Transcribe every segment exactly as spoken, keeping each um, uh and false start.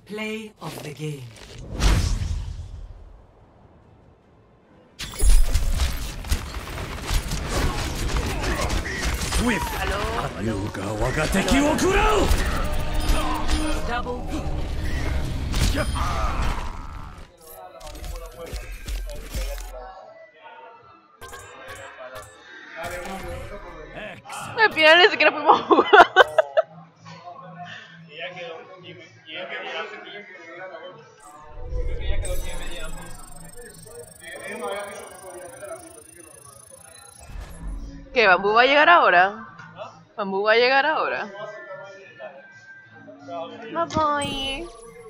Play of the game. Swift. Yuga waga teki wo kurau. Double. Al final ni siquiera fuimos a jugar. ¿Qué? ¿Bambú va a llegar ahora? ¿Bambú va a llegar ahora? Me voy.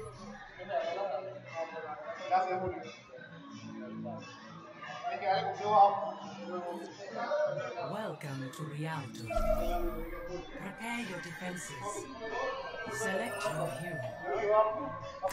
Welcome to Rialto. Prepare your defenses. Select your hero.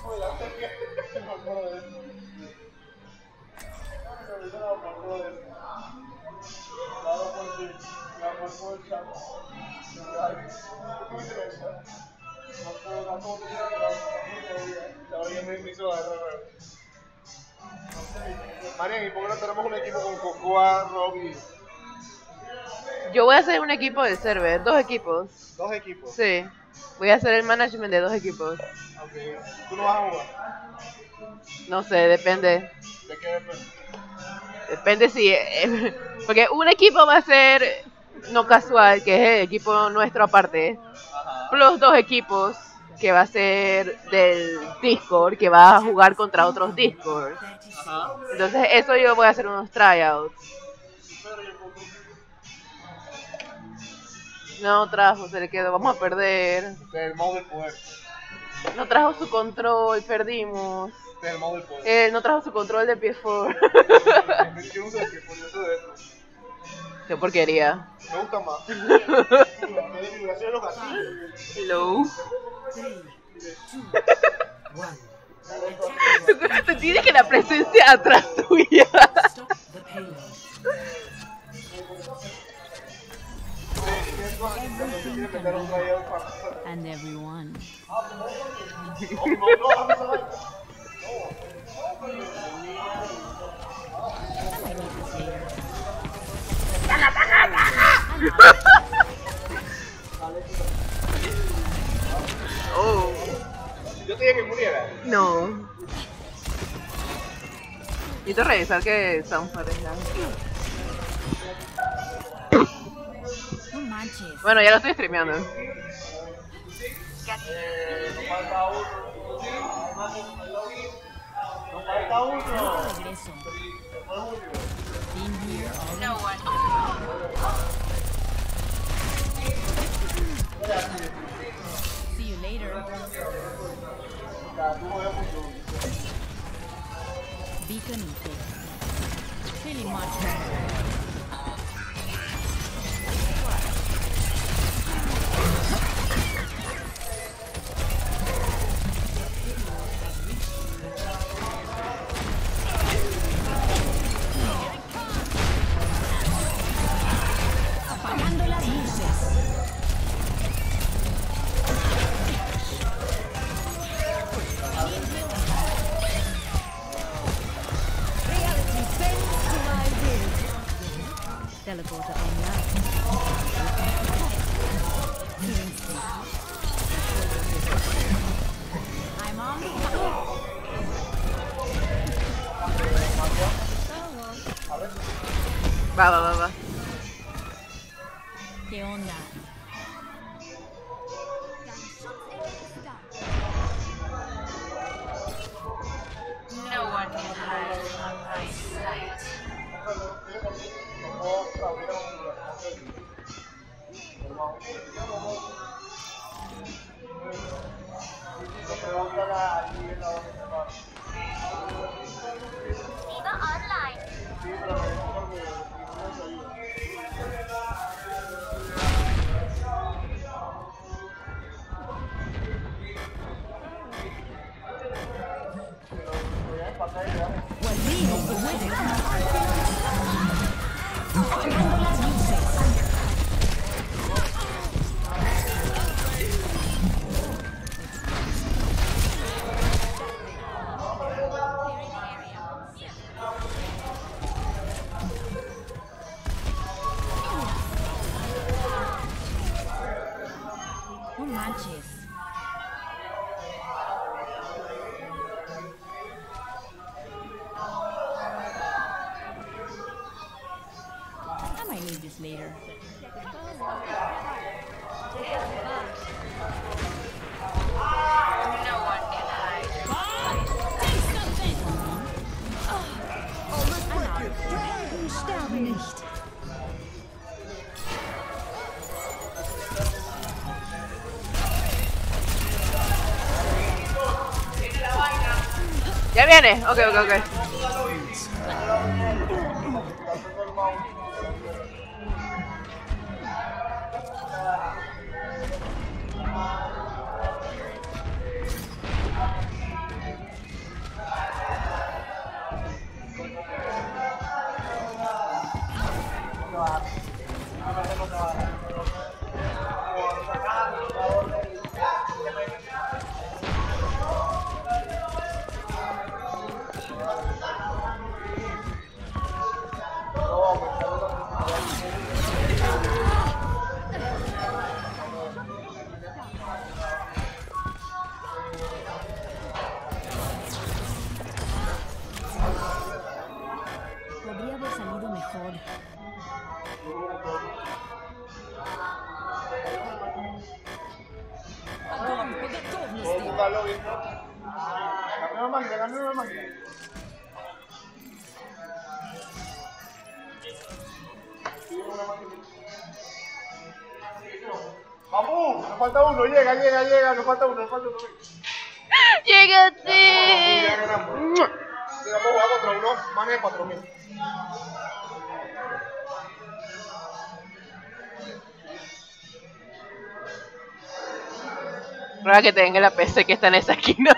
Marian, ¿y por qué no tenemos un equipo con Cocoa, Robbie? Yo voy a hacer un equipo de server, dos equipos. ¿Dos equipos? Sí. Voy a hacer el management de dos equipos. Okay. ¿Tú no vas a jugar? No sé, depende. ¿De qué depende? Depende si... eh, porque un equipo va a ser no casual, que es el equipo nuestro aparte. Ajá. Plus dos equipos, que va a ser del Discord, que va a jugar contra otros Discord. Ajá. Entonces eso yo voy a hacer unos tryouts. No trajo, se le quedó, vamos a perder. Del modo del poder. No trajo su control, perdimos. Del modo del poder. Eh, no trajo su control de P S cuatro. Yo no sé qué, por eso de eso. Qué porquería. Me gusta más. La vibración de los gatillos. Hello. One. Tú tienes que la presencia atrás tuya. Stop the payload. And everyone. Oh. Yo te dije que muriera. No. Necesito revisar que son parejas. No manches. Bueno, ya lo estoy streameando. Eh, nos falta uno. Nos falta uno. Regreso. Fue Julio. Been here all No one. See you later. Beacon in place. Really much better. Apagando las luces. Teleporter online. I'm on the Va, va, va, va. ¿Qué onda? No one can hide from my sight. later. No one can hide. Say something! Sterbe nicht. ¿Ya viene? Ok, ok, ok. Podría haber salido mejor. Огонь по готовности! La nueva máquina, la nueva máquina. Vamos, nos falta uno, llega, llega, llega, nos falta uno, nos falta uno. ¡Llégate! Ya ganamos. Sí, vamos a jugar contra unos manes de cuatro mil. Prueba que tenga la P C que está en esa esquina.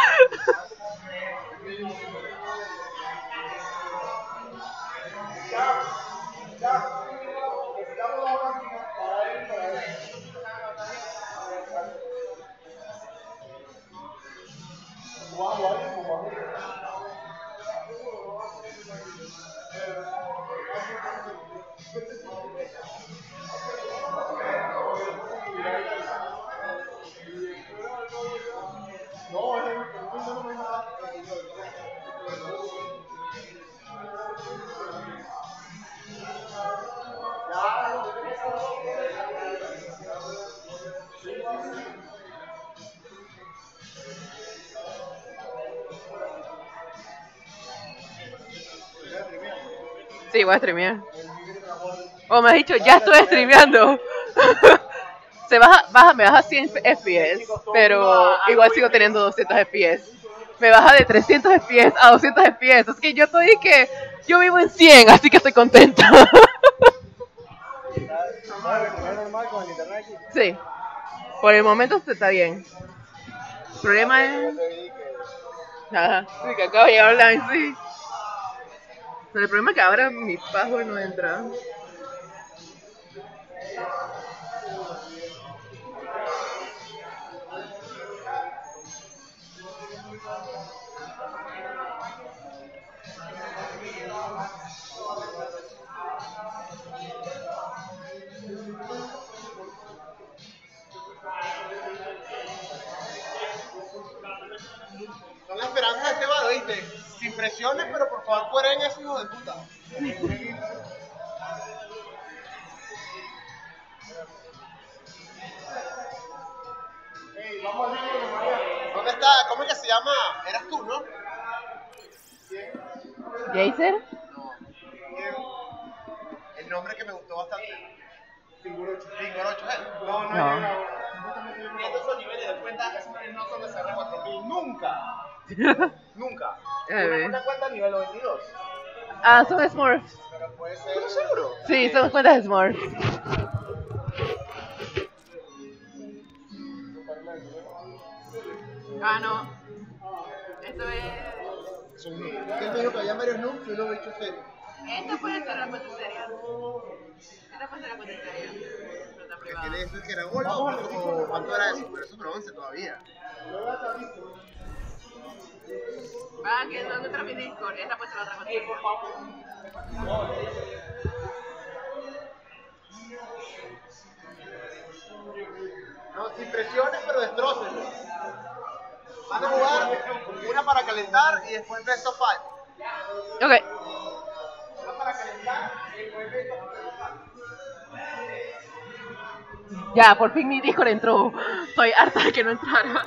Sí, voy a streamear. O me has dicho, ya estoy streameando. Se baja, baja, me baja cien F P S, pero igual sigo teniendo doscientos F P S. Me baja de trescientos F P S a doscientos F P S. Es que yo estoy que yo vivo en cien, así que estoy contenta. ¿Es normal con el internet aquí? Sí, por el momento se está bien. El problema es... Ajá, sí, que acabo de llegar online, sí. Pero el problema es que ahora mi password no entra. Son la esperanza de este vado, ¿viste? Sin presiones, pero por favor cueren esos hijos de puta. Hey, vamos a ver ¿dónde está? ¿Cómo es que se llama? Eras tú, ¿no? ¿Jaser? No. El nombre que me gustó bastante. Tingurocho. Tingurocho, ¿eh? No, no, No. no. Y estos son niveles de cuenta, esos no son de C R cuatro mil. Nunca. Nunca. A ver. Una cuenta nivel noventa y dos. Ah, son Smurfs. Pero puede ser. ¿Pero seguro? Sí, son cuentas Smurfs. Ah, no. Esto es... ¿Quién me dijo que había varios noobs y uno bicho serio? Esta puede ser la cuenta seria. Esta puede ser la cuenta seria. Pero está privada. ¿Quién es que era Gold o cuánto era eso? Pero eso es bronce todavía. Ah, que no encuentro mi Discord. Esta puede ser la otra cuenta. No, sin presiones, pero destrócenlo. Van a jugar una para calentar y después best of five. Ok. Una para calentar y después best of five. Ya, por fin mi Discord entró. Estoy harta de que no entrara.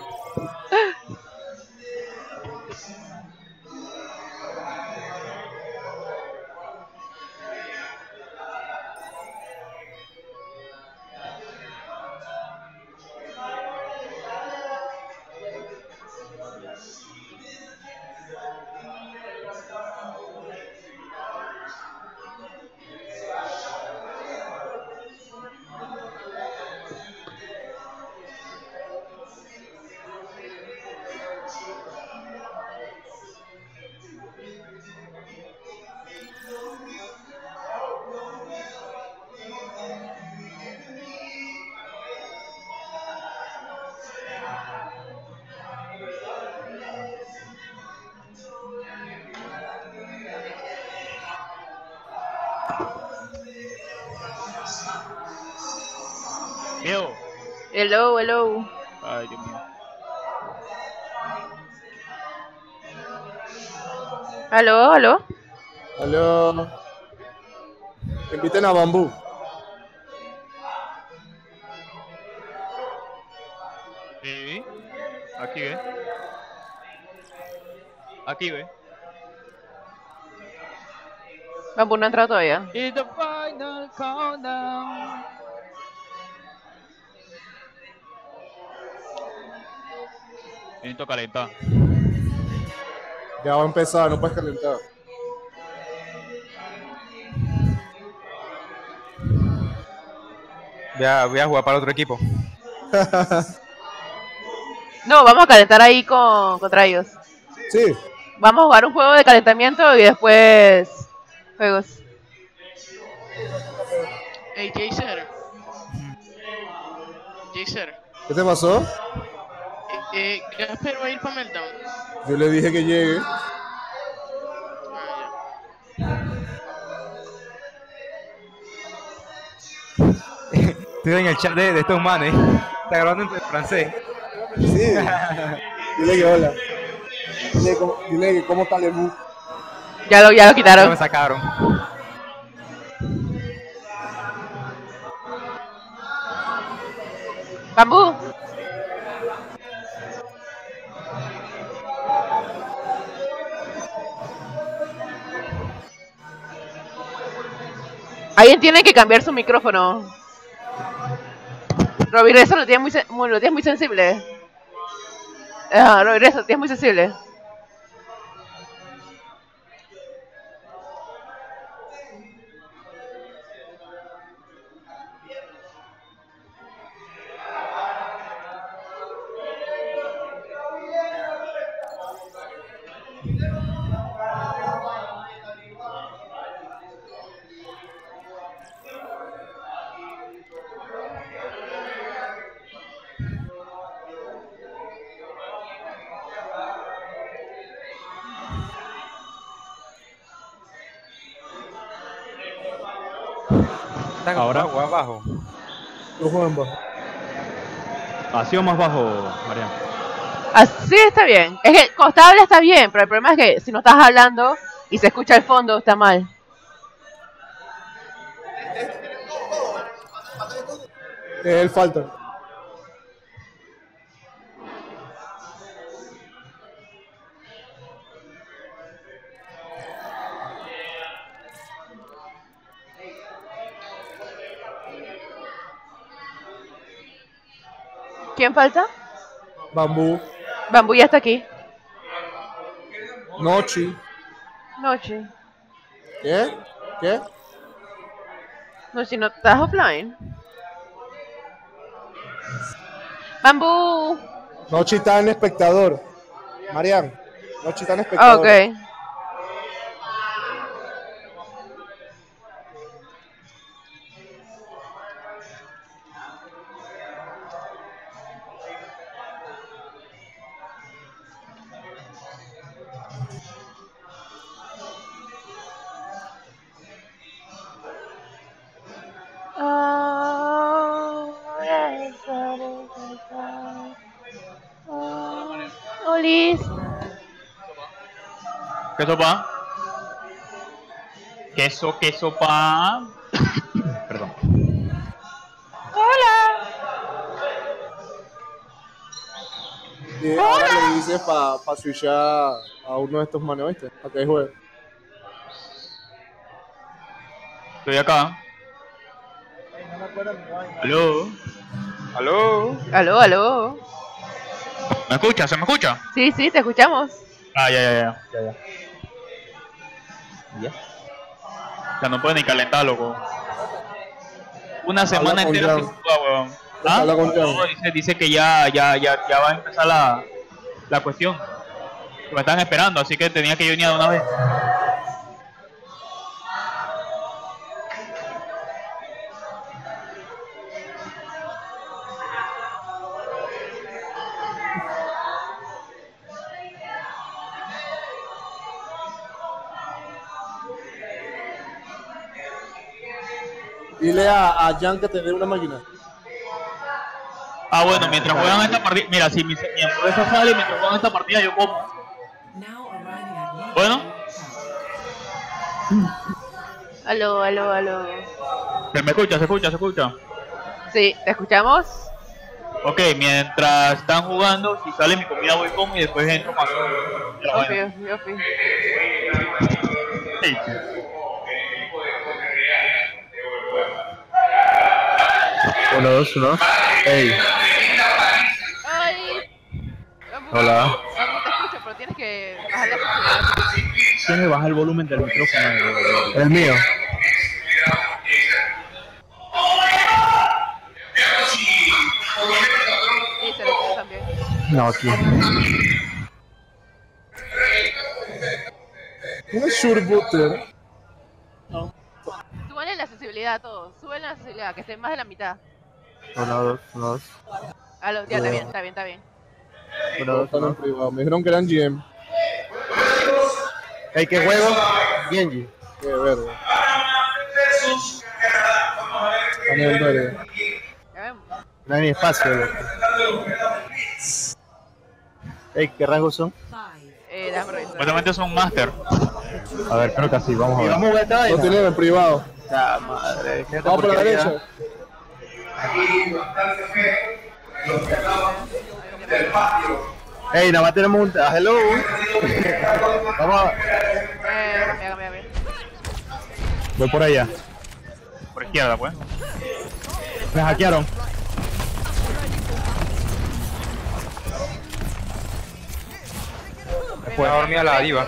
Mío. Hello, hello. Ay, Dios mío. Aló, aló. Aló. Inviten a Bambú. Sí. Aquí ve. Aquí ve. Bambú no ha entrado todavía. It's the final countdown. Necesito calentar. Ya va a empezar, no puedes calentar. Voy a, voy a jugar para otro equipo. No, vamos a calentar ahí con, contra ellos. Sí. Vamos a jugar un juego de calentamiento y después juegos. Hey, Jaser. Jaser. ¿Qué te pasó? Eh, eh, Gasper va a ir para Meltdown. Yo le dije que llegue. Ah, Estoy en el chat de, de estos manes. Está grabando en francés. Sí. Dile que hola. Dile, cómo- dile que cómo está Lemú. Ya lo, ya lo Ya me quitaron. sacaron. Bambú. Alguien tiene que cambiar su micrófono. Robirreso lo tiene muy, sen- muy- lo tienes muy sensible. Ah, Robirreso, lo tienes muy sensible. ¿Están Ahora. abajo, abajo? Los juegan bajo. ¿Así o más bajo, Marian? Así está bien. Es que constable está bien, pero el problema es que si no estás hablando y se escucha el fondo, está mal. Él falta. ¿Quién falta? Bambú. Bambú ya está aquí. Nochi. Noche. ¿Qué? ¿Qué? No, si no estás offline. Bambú. Nochi está en espectador. Marian. Nochi está en Ah, espectador. ok. Olis. ¿Qué sopa? Queso, queso, pa. Perdón. Hola. Y ahora le dices para pa switchar a uno de estos manes, ¿viste? A que juegue. Estoy acá. Aló. Aló. Aló, aló. ¿Me escucha? ¿Se me escucha? Sí, sí, te escuchamos. Ah, ya, ya, ya. Ya, ya. ¿Ya? O sea, no puede ni calentar, loco. Una semana con entera Jan. sin jugar, weón. ¿Ah? Habla con Jan. No, dice, dice que ya, ya, ya, ya va a empezar la, la cuestión. Me están esperando, así que tenía que ir de una vez. Dile a, a Jan que te dé una máquina. Ah, bueno, mientras juegan esta partida. Mira, si mi, mi hamburguesa sale mientras juegan esta partida, yo como. Now arriving at Legion Bueno, Aló, aló, aló. ¿se me escucha? ¿Se escucha? ¿Se escucha? Sí, ¿te escuchamos? Ok, mientras están jugando, si sale mi comida voy como y después entro más. Ya, bueno. Obvio, obvio. Sí. Uno, dos, uno. Ey, Ay. hola. No, no te escucho, pero tienes que bajar la sensibilidad. Tiene que bajar el volumen del micrófono. El mío. Sí, se lo escucho también. No, aquí. Un shurbutter. Súbanle la sensibilidad a todos. Súbanle la sensibilidad, que estén más de la mitad. Uno, dos, uno, dos. Aló, ya, está bien, está bien, está bien. Uno, dos, Están en uno. privado. Me dijeron que eran G M. Ey, ¿qué juego? Genji. Qué verde. Están en el verde. Ya vemos. No hay ni espacio, loco. Ey, ¿qué rangos son? five. Eh, déjame revisar. Supuestamente son master. A ver, creo que así, vamos a ver. Vamos a ver esta Lo vaina. tienen en privado. Ya, madre. ¿qué Vamos por la porquería? derecha. Ey, nada más tenemos un... ah, hello. Vamos a... Eh, mira, mira, mira. Voy por allá. Por izquierda, pues. Me hackearon. Después a dormir a la diva.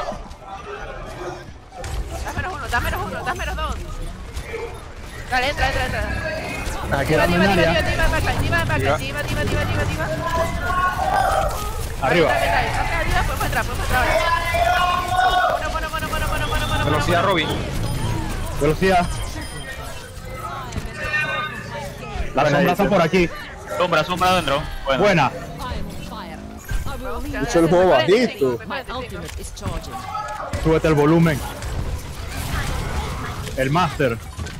Dame menos uno, dame menos uno, dame menos dos. Dale, entra, entra, entra. Me Diva, hackearon diva, en diva, área. diva, diva, backline, diva, backline, diva, diva, diva, diva, diva. Arriba. Ahí está, ahí está. Acá, diva, podemos entrar, podemos entrar ahora. Bueno, bueno, bueno, bueno, bueno, bueno, bueno. Velocidad, Robin. Velocidad. Las sombras están por aquí. Sombra, sombra adentro. Bueno. Buena. Escucha el juego bajito. Súbete el volumen. El master.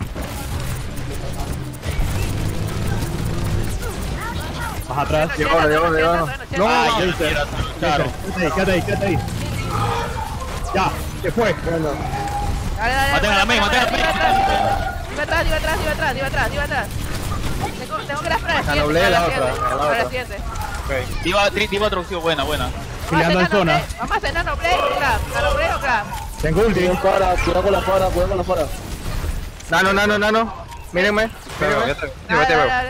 Más atrás. Llévalo, llévalo, llévalo. No, Ah, ya Jason. mira, se lo echaron. Quédate ahí, quédate ahí, quédate ahí. Ya, se fue. Bueno, Dale, dale, Maten a la main, maten a la main. Diva atrás, diva atrás, diva atrás, diva atrás, diva atrás. Tengo, tengo que ir para la La siguiente, doblé, para la la otra, siguiente, la para la otra. siguiente. Diva, tri- diva traducido, buena, buena. Peleando en zona. Vamos a hacer nano play o clap, nano play o clap. Tengo ulti. cuidado para, cuidado con la para, cuidado con la para. Nano, nano, nano. Mírenme. Mírenme. Dale, dale, dale.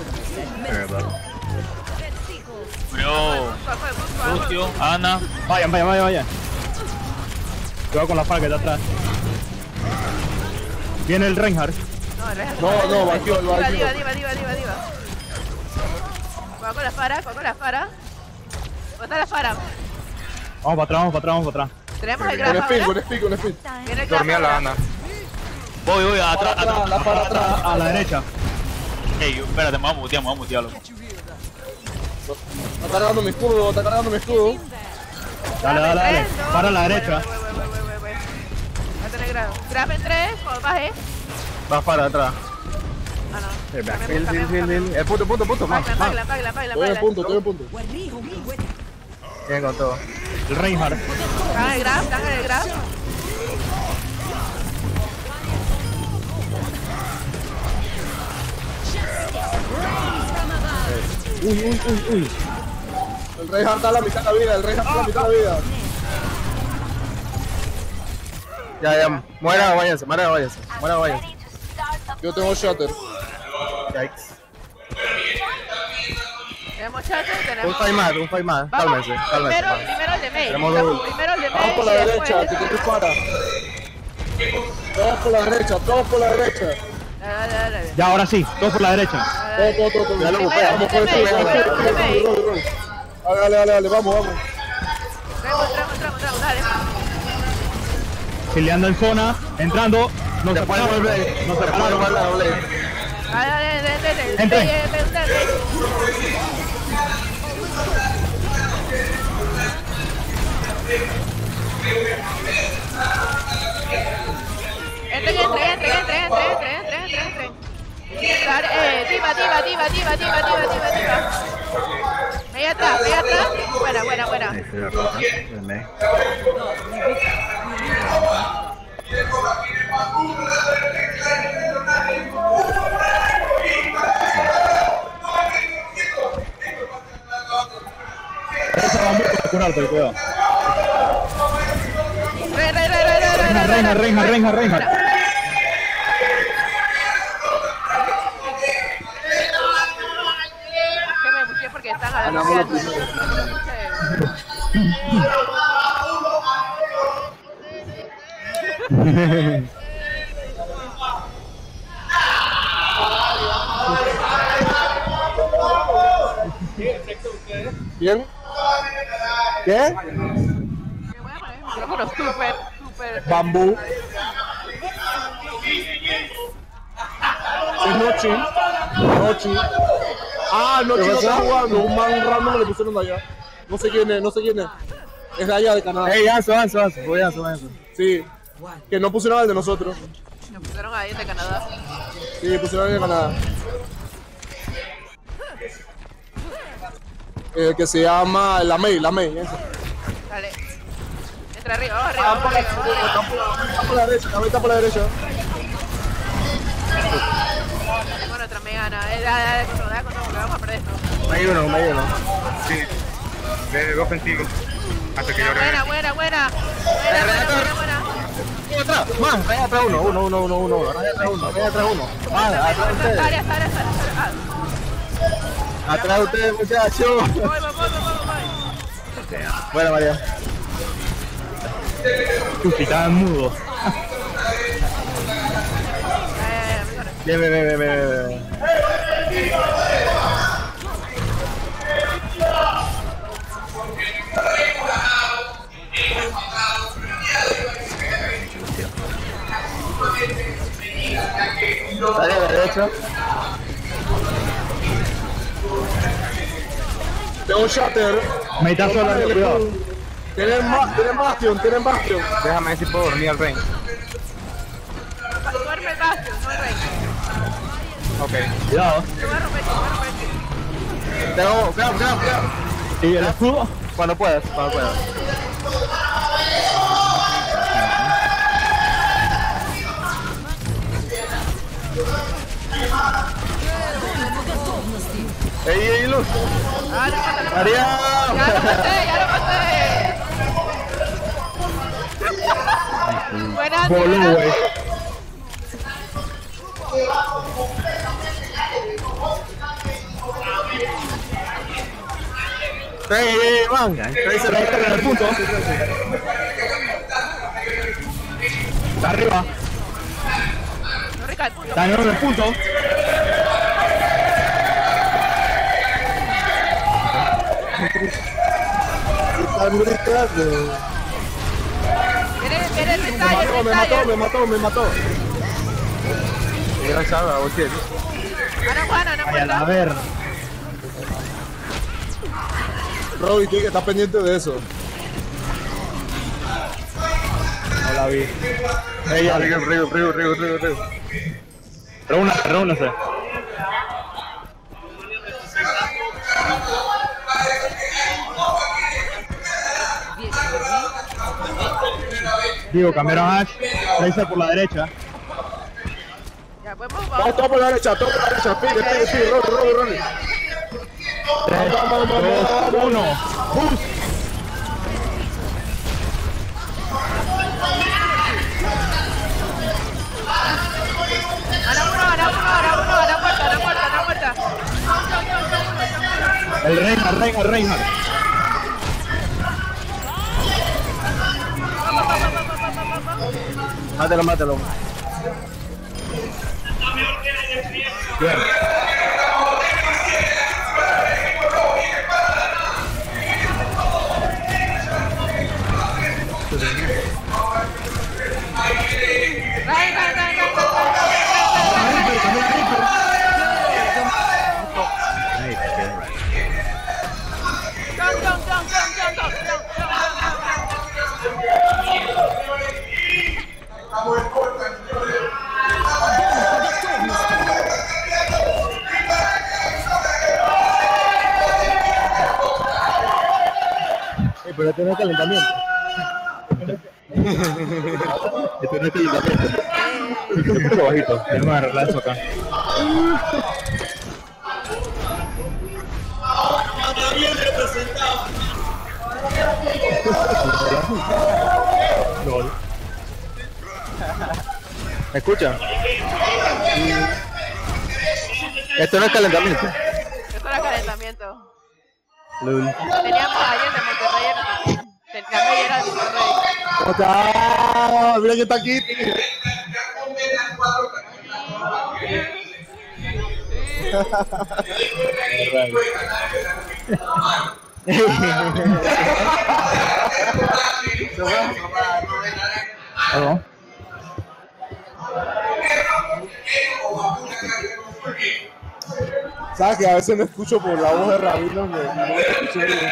Bro, Lucio, Ana. Vayan, vayan, vayan, vayan. Cuidado con la faga que está atrás. Viene el Reinhardt. No, el resto- No, no, bajó, Diva, bajó. diva, diva, diva, diva, diva. Cuidado con la fara, cuidado con la fara. ¿Dónde está la fara? Vamos para atrás, vamos para atrás, vamos para atrás. Tenemos el Con graf speed, ahora. con speed, con speed. Viene el graf ahora. Voy, voy, atrás, Atrás, atrás. la para atrás. A la derecha. Ey, espérate, me voy a mutear, me voy a mutear, loco. Está cargando mi escudo, está cargando mi escudo. Dale, dale, dale. Tres, dos, Para a la voy, derecha. voy, voy, voy, voy, voy, voy. Va a tener graf. Graf en tres, cuando baje. Vas para atrás. Ah, no. Fil, Cambiamos, fil, cambiamos, fil, cambiamos. fil. El punto, punto, punto. Más, Backline, más. backline, backline, backline, Estoy en backline. punto, estoy en punto. Bien con todo. El Reinhardt. Cagan el graf, cagan el graf. Uy, uy, uy, uy. El rey está a la mitad de la vida, el rey está a la mitad de la vida. Ya, ya, muera, váyanse, muera, váyanse, muera, váyanse. Yo tengo Shatter. Yikes. Tenemos Shatter, Un tenemos... fight más, un fight más, Vamos, cálmense, cálmense. primero, primero el de Mei. Tenemos Vamos, double. primero el de Mei. Vamos por la y derecha, después- que te dispara. Todos por la derecha, todos por la derecha. Dale, dale, dale. Ya, ahora sí, todos por la derecha. Todo, todo, todo, todo. Ya lo Vamos, bufea, vamos, primero, pues, primero, dale, primero, dale, primero. dale, dale. Dale, dale, dale, dale, vamos, vamos. Entramos, entramos, entramos, entramos, dale. Chileando en zona, entrando. Nos Se puede separaron. volver, Nos se puede separaron. volver la doble. Dale, dale, dale, dale, dale. Entren. Mei, eh, Mei, dale. Entren, entren, entren, entren, entren, entren, entren, entren, entren. Dale, eh, diva, diva, diva, diva, diva, diva, diva, diva. Ahí atrás, ahí atrás. Buena, buena, buena. Esa va mucho a curarte, cuidado. Re, re, re, re, re, re, Reina, re, reina, re. reina, reina, reina. Que me busqué porque están a la Ganamos la ¿Bien? ¿Qué? Micrófono súper, súper. Bambú. Es Nochi. Nochi. Ah, Nochi no está jugando. Un man random le pusieron de allá. No sé quién es, no sé quién es. Es de allá, de Canadá. Ey, Anso, Anso, Anso, voy Anso, Anso. Sí. Que no pusieron al de nosotros. Nos pusieron ahí de Canadá. Sí, pusieron al de Canadá. El que se llama la Mei, la Mei. ese. Dale. Entra arriba, vamos arriba, Ah, vamos por la, arriba, vamos arriba. está por la- está por la derecha, la Mei está por la derecha. Tengo nuestra megana. Eh, dale, dale, control, dale, control, porque vamos a perder esto. Me hay uno, me hay uno. Sí. De dos ofensivos. Hasta que yo Buena, regrese. buena, buena. Buena, buena, buena, buena. Uno atrás, man, raya atrás uno, uno, uno, uno, uno, raya atrás uno, raya atrás uno. Man, atrás de ustedes, Área, área, área, área. atrás de ustedes, muchachos. Voy, voy, voy, voy, voy. Buena, María. Chuchi, estaban mudos. Bien, bien, bien, bien, bien, bien. Dale a la derecha. Tengo Shatter. Me está sola, cuidado. Tienen, ma tienen Bastion, tienen Bastion. Déjame ver si puedo dormir al rey. Duerme el Bastion, no el rey. Ok. Cuidado. Te voy a romper, te voy a romper. Tengo, cuidado, cuidado, cuidado. ¿Y el escudo? Cuando puedas, cuando puedas. Ey, ey, Luz. Ah, no pasa, no pasa. María. Ya lo pasé, ya lo pasé. Buenas, Voló, buenas. güey. Ey, ey, ey, man. Tracer, Tracer en el punto. Está arriba. No recae el punto. Está en el punto. Están gritando. Viene, viene el Me detalle, mató, el me mató, detalle. me mató, me mató. Mira, Sara, ¿o qué? Ana Juana, Ana Ay, a Juana. ver. Robbie tiene que estar pendiente de eso. No la vi. Ey, arriba, arriba, arriba, arriba, arriba, arriba. Reúnase, reúnase. Digo, cambiaron a Ash. Tracer por la derecha. Ya, pues, pues, Vamos vamos. todos por la derecha, todos por la derecha. Pide, pide, pide, Robbie, Robbie, Robbie. tres, dos, uno. ¡Bus! Ana uno, Ana uno, Ana uno, Ana muerta, Ana muerta, Ana muerta. El Reinhardt, Reinhardt, Reinhardt. Mátalo, mátalo. Bien. Pero esto no es calentamiento. Esto no es calentamiento. Es un poco bajito. Tenemos que arreglar eso acá. ¿Me escuchan? Esto no es calentamiento. Esto no es calentamiento. Lul. Teníamos ayer de Monterrey. Teníamos ayer de Monterrey. ¿Cómo está? Mira que está aquí. ¿Aló? ¿Sabes que a veces me escucho por la voz de Rabino? Me, me escuché.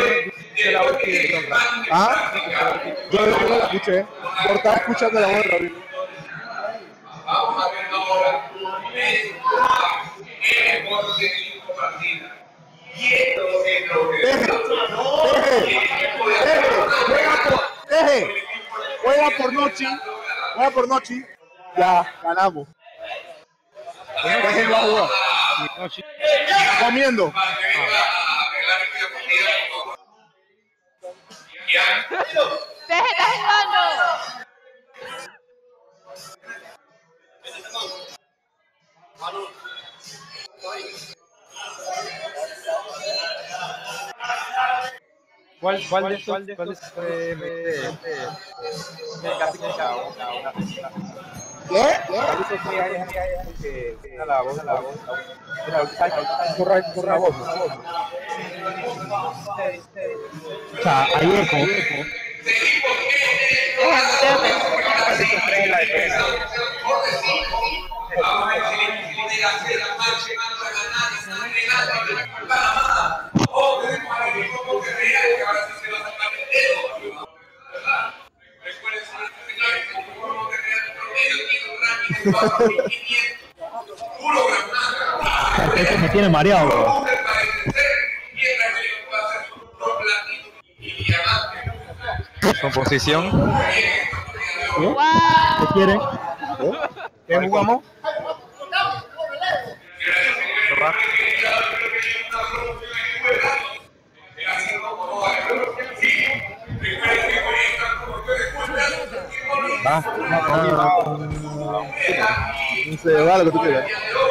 ¿Ah? Yo no la escuché. Por estar escuchando la voz de Rabino. Vamos a ver ahora el gol de su partida. Deje, deje, deje, juega por Nochi, juega por Nochi, ya, ganamos. Déjenlo jugar. Comiendo. ¡Deje, está jugando! ¿Cuál, cuál de cuál de cuál es eh, me me casi que chao chao? ¿Qué? ¿Qué? Que la voz, la voz, la voz. Corre, corre la voz. O sea, hay eco, eco. Esto me tiene mareado. Composición. Wow. ¿Qué quiere? ¿Qué jugamos? Va. No sé, va lo que tú quieras.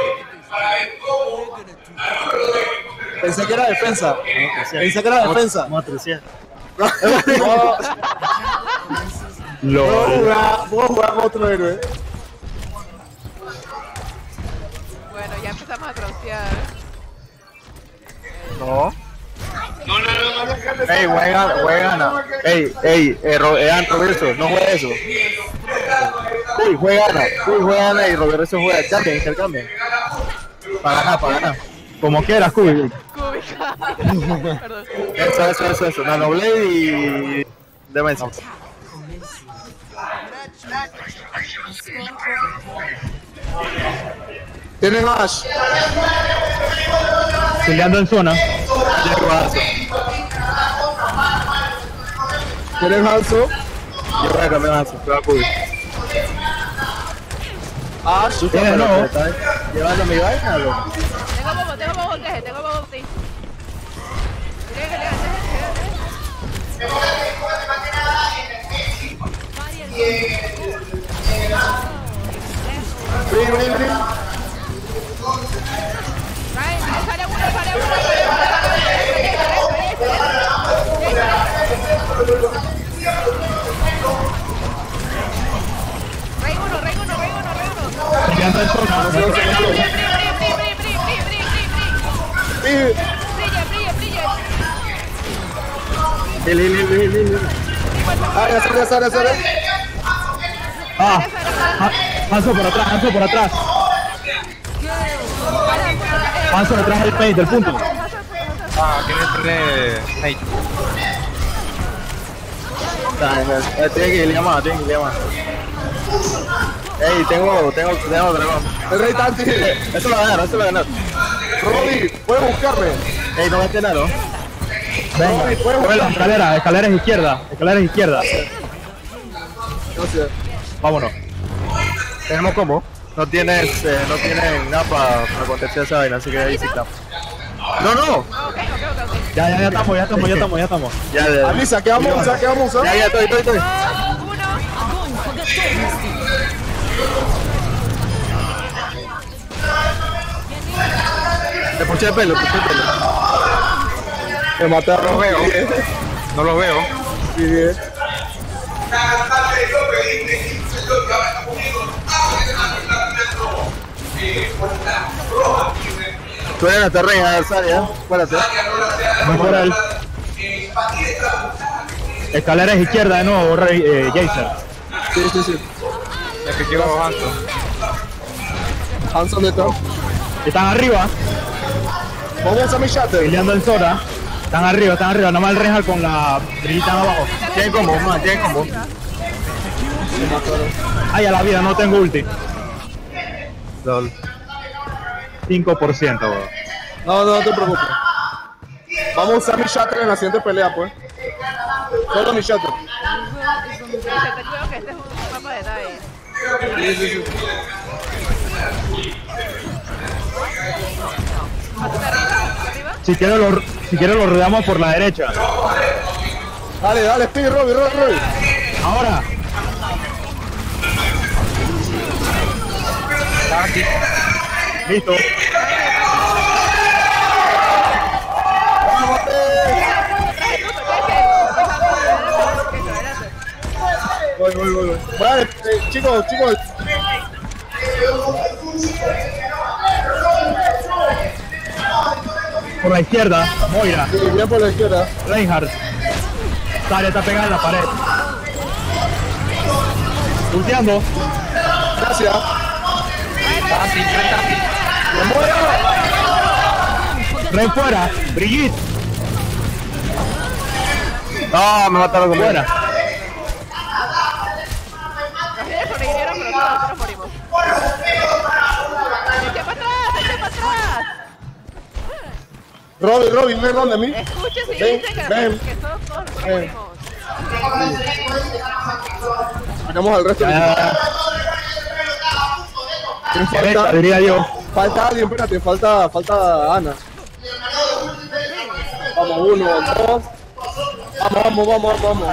Pensé que era defensa. Pensé que era defensa. Vamos a trecear. No, vos jugás con otro héroe. Bueno, ya empezamos a trocear. No. No, no, no. Ey, juega, juega. Ey, ey, eh, Roberto, no juega eso. Uy, juega Ana. Uy, juega Ana y Roberto juega. Cambia, intercambia. Para ganar, para ganar. Como quieras, Cubi. Cúbica. Perdón. Eso, eso, eso, eso. Nanoblade y... Demencia. Tienen Ash. Peleando en zona. Tienen Hanzo. Yo voy a cambiar a Hanzo. Te va a cubrir. Ash. Tienes no. ¿Llevando mi vaina o no? Tengo bobo, tengo bobo, deje, tengo bobo, sí. Brin, brin, brin. Rey uno, rey uno, rey uno, rey uno. Peleando en zona. Brille, brille, brille, brille, brille, brille, Brin. brille, brille, brille. Lili, lili, lili, lili. Área, área, área, área. Ah, ah, Hanzo por atrás, Hanzo por atrás. Hanzo detrás del paint, del punto. Ah, tiene, tiene... Hey. Eh, tiene que ir más, tiene que ir más. Ey, tengo, tengo, tengo dragón. El rey Tanti. Eso lo va a ganar, eso lo va a ganar. Robbie, puedes buscarme. Ey, no me esté nada, ¿no? Venga, Robbie, puedes por la buscarme. escalera, escaleras izquierda, escaleras izquierda. Gracias. Vámonos. Tenemos combo. No tienes, eh, no tienen nada para, para contestar esa vaina, así que ahí sí está. No, no. Ya, ya, ya estamos, ya estamos, ya estamos, ya estamos. Ya, ya. Alisa, ¿qué vamos a usar? ¿Qué vamos a Ya, usar? ya, estoy, estoy, estoy. Te puché el pelo, te puché el pelo. Me maté a No lo Robbie. veo. No lo veo. Sí, bien. Tú eres nuestra reina adversaria, acuérdate. Voy por él. Escaleras izquierda de nuevo, Rey, eh, Jason. Sí, sí, sí. Es que quiero Hanzo. Hanson de top. Están arriba, Vamos a usar mi shatter. peleando en zona. Están arriba, están arriba. Nada más el Reinhardt con la brillita abajo. Tienen combo, man, tienen combo. Ay, a la vida, no tengo ulti. Lol. cinco por ciento, weón. No, no, no te preocupes. Vamos a usar mi shatter en la siguiente pelea, pues. Solo mi shatter. Te creo que este es un mapa de detalle. Sí, sí, sí. Si quieres lo, si quieres lo rodeamos por la derecha. Dale, dale, speed, Robbie, Robbie, Robbie. Ahora. Listo. Voy, voy, voy, voy. Vale, eh, chicos, chicos. Por la izquierda, Moira. Sí, bien por la izquierda. Reinhardt. Sale, está pegada en la pared. Ulteando. Gracias. Rey fuera. Brigitte. No, me mataron con Fuera. Los líderes sobrevivieron, pero nosotros morimos. ¡Eche para atrás! ¡Eche para atrás! Robbie, Robbie, ven donde mí. Escuchen si Ven, dicen que, ven. que todos, todos Ven. morimos. Tenemos al resto. Ya, ¿Quién derecha, falta? diría yo. Falta alguien, espérate, falta, falta Ana. Vamos, uno, dos. Vamos, vamos, vamos, vamos.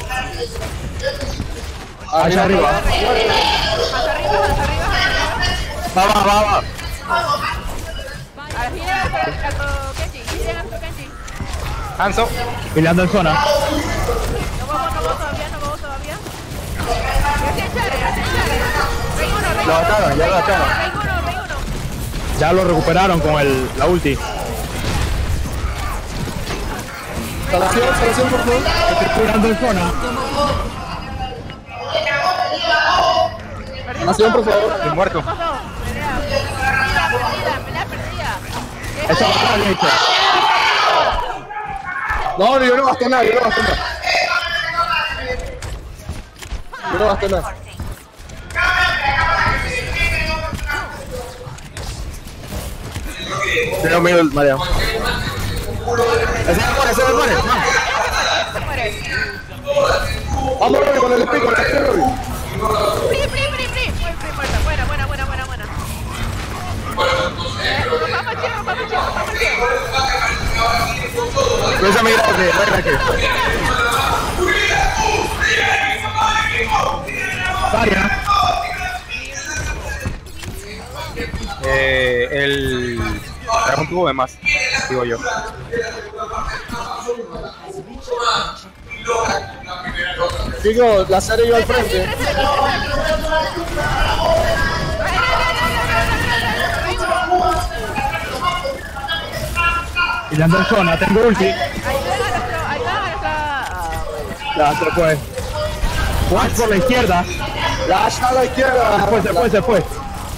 Allá arriba. Hasta arriba, hasta arriba, hasta arriba. Va, va, va, va. A la gira al Kenji, gira al Kenji. Hanzo. Peleando en zona. No vamos, no vamos todavía, no vamos todavía. Gracias, Chare, gracias, Chare. Rey uno, rey Lo uno. mataron, ya lo mataron. Rey uno, rey uno. Ya lo recuperaron con el, la ulti. Salación, salación, por favor. Peleando en zona. Salación, por favor. Estoy muerto. Pasó. Pelea, pelea perdida, pelea perdida. Esa va a la derecha. No, yo no gasté nada, yo no gasté nada. Yo no gasté nada. Tengo miedo, María. Ese me pone, ese me pone. Vamos, Robbie, con el speed, con el speed, Robbie. Pri, pri, pri, pri. Muy, pri, muerta. Buena, buena, buena, buena, buena. Eh, nos vamos al cierre, nos vamos al cierre, nos vamos al cierre. Esa me grande, no hay que. Zarya. Eh, el dragón tuvo de más, digo yo. Digo, la serie iba al frente. Y la ando en zona, tengo ulti. Ayuda a nuestro, ayuda a nuestra... Ya, se fue. Watch por la izquierda. Lash a la izquierda. Se fue, se fue, se fue.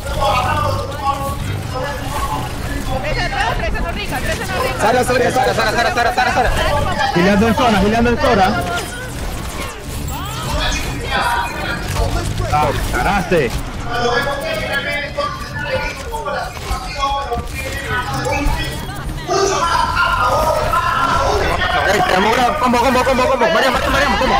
Trece rica, trece no rica. Sara, Sara, Sara, Sara, Sara, Sara, Sara, Sara. Gileando en zona, gileando en zona. Ah, ganaste. Ey, tenemos una combo, combo, combo, combo. Mariam, Mariam, Mariam, combo.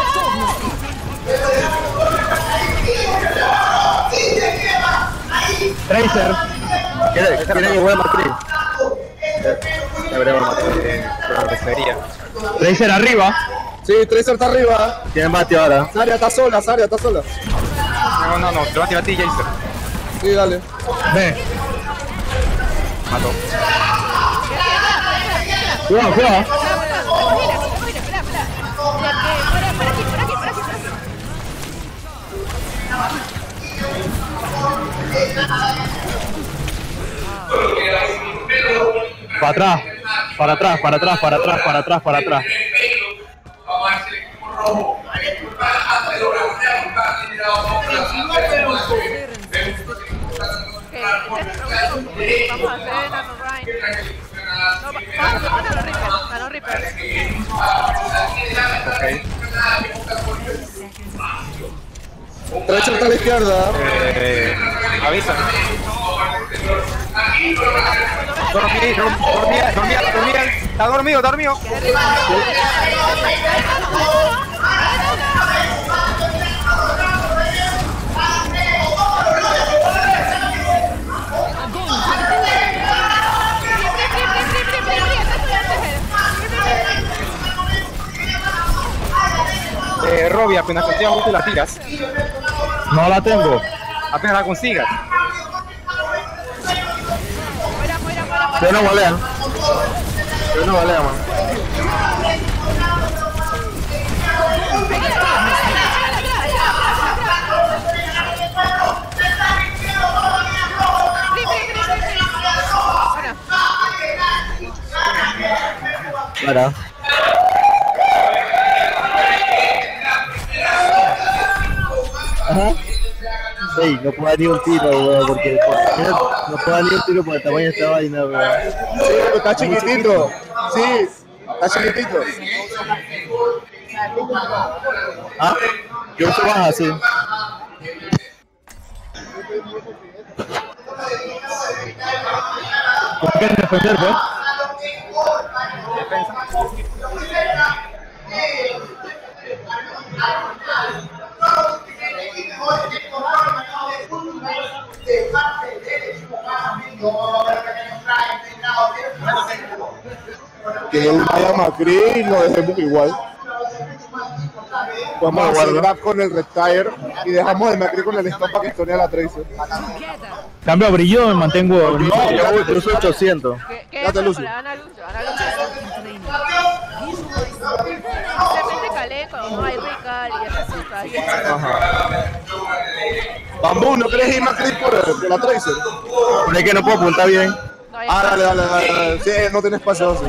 Tracer. ¿Quiere, quiere que juegue Macri? Deberíamos Macri, pero lo que sería. Tracer arriba. Sí, Tracer está arriba. Tiene bate ahora. Zarya está sola, Zarya está sola. No, no, no, te va a tirar a ti, Jason. Sí, dale. Ve. Mató. Cuidado, cuidado. Para atrás, para atrás, para atrás, para atrás, para atrás, para atrás. Vamos a hacer el equipo rojo. Hay que disculpar antes de lograr una liderado por la Vamos a hacer Nano Rhyme. No, vamos a Nano Reaper, Nano Reaper. Tracer está a la izquierda. Eh, avísame. Dormí, dormía, dormía, dormía. Está dormido, está dormido. Eh, Robbie, apenas consigas justo la tiras. No la tengo. Apenas la consigas. Yo no valea. Yo no valea, man. Para. Ajá. Ey, no puedo dar ni un tiro, weón, porque no puedo dar ni un tiro por el tamaño de esta vaina, weón. Sí, pero está chiquitito. Sí, está chiquitito. ¿Ah? Yo se baja así. ¿Por qué defender, pues? Que él vaya a Macri y lo dejemos igual. Vamos a hacer back con el retire y dejamos el Macri con el stop para que estonea la Tracer. Cambio a brillo, me mantengo. No, yo voy por ochocientos. ¿Qué, qué Date, es Lucio. Ana Lucio, Ana Lucio. Simplemente calé cuando no hay recal y esas cosas. Y Ajá. Bambú, ¿no querés ir Macri por, por la Tracer? Es que no puedo apuntar bien. no hay Ah, dale, dale, dale, dale. Sí, no tienes espacio así.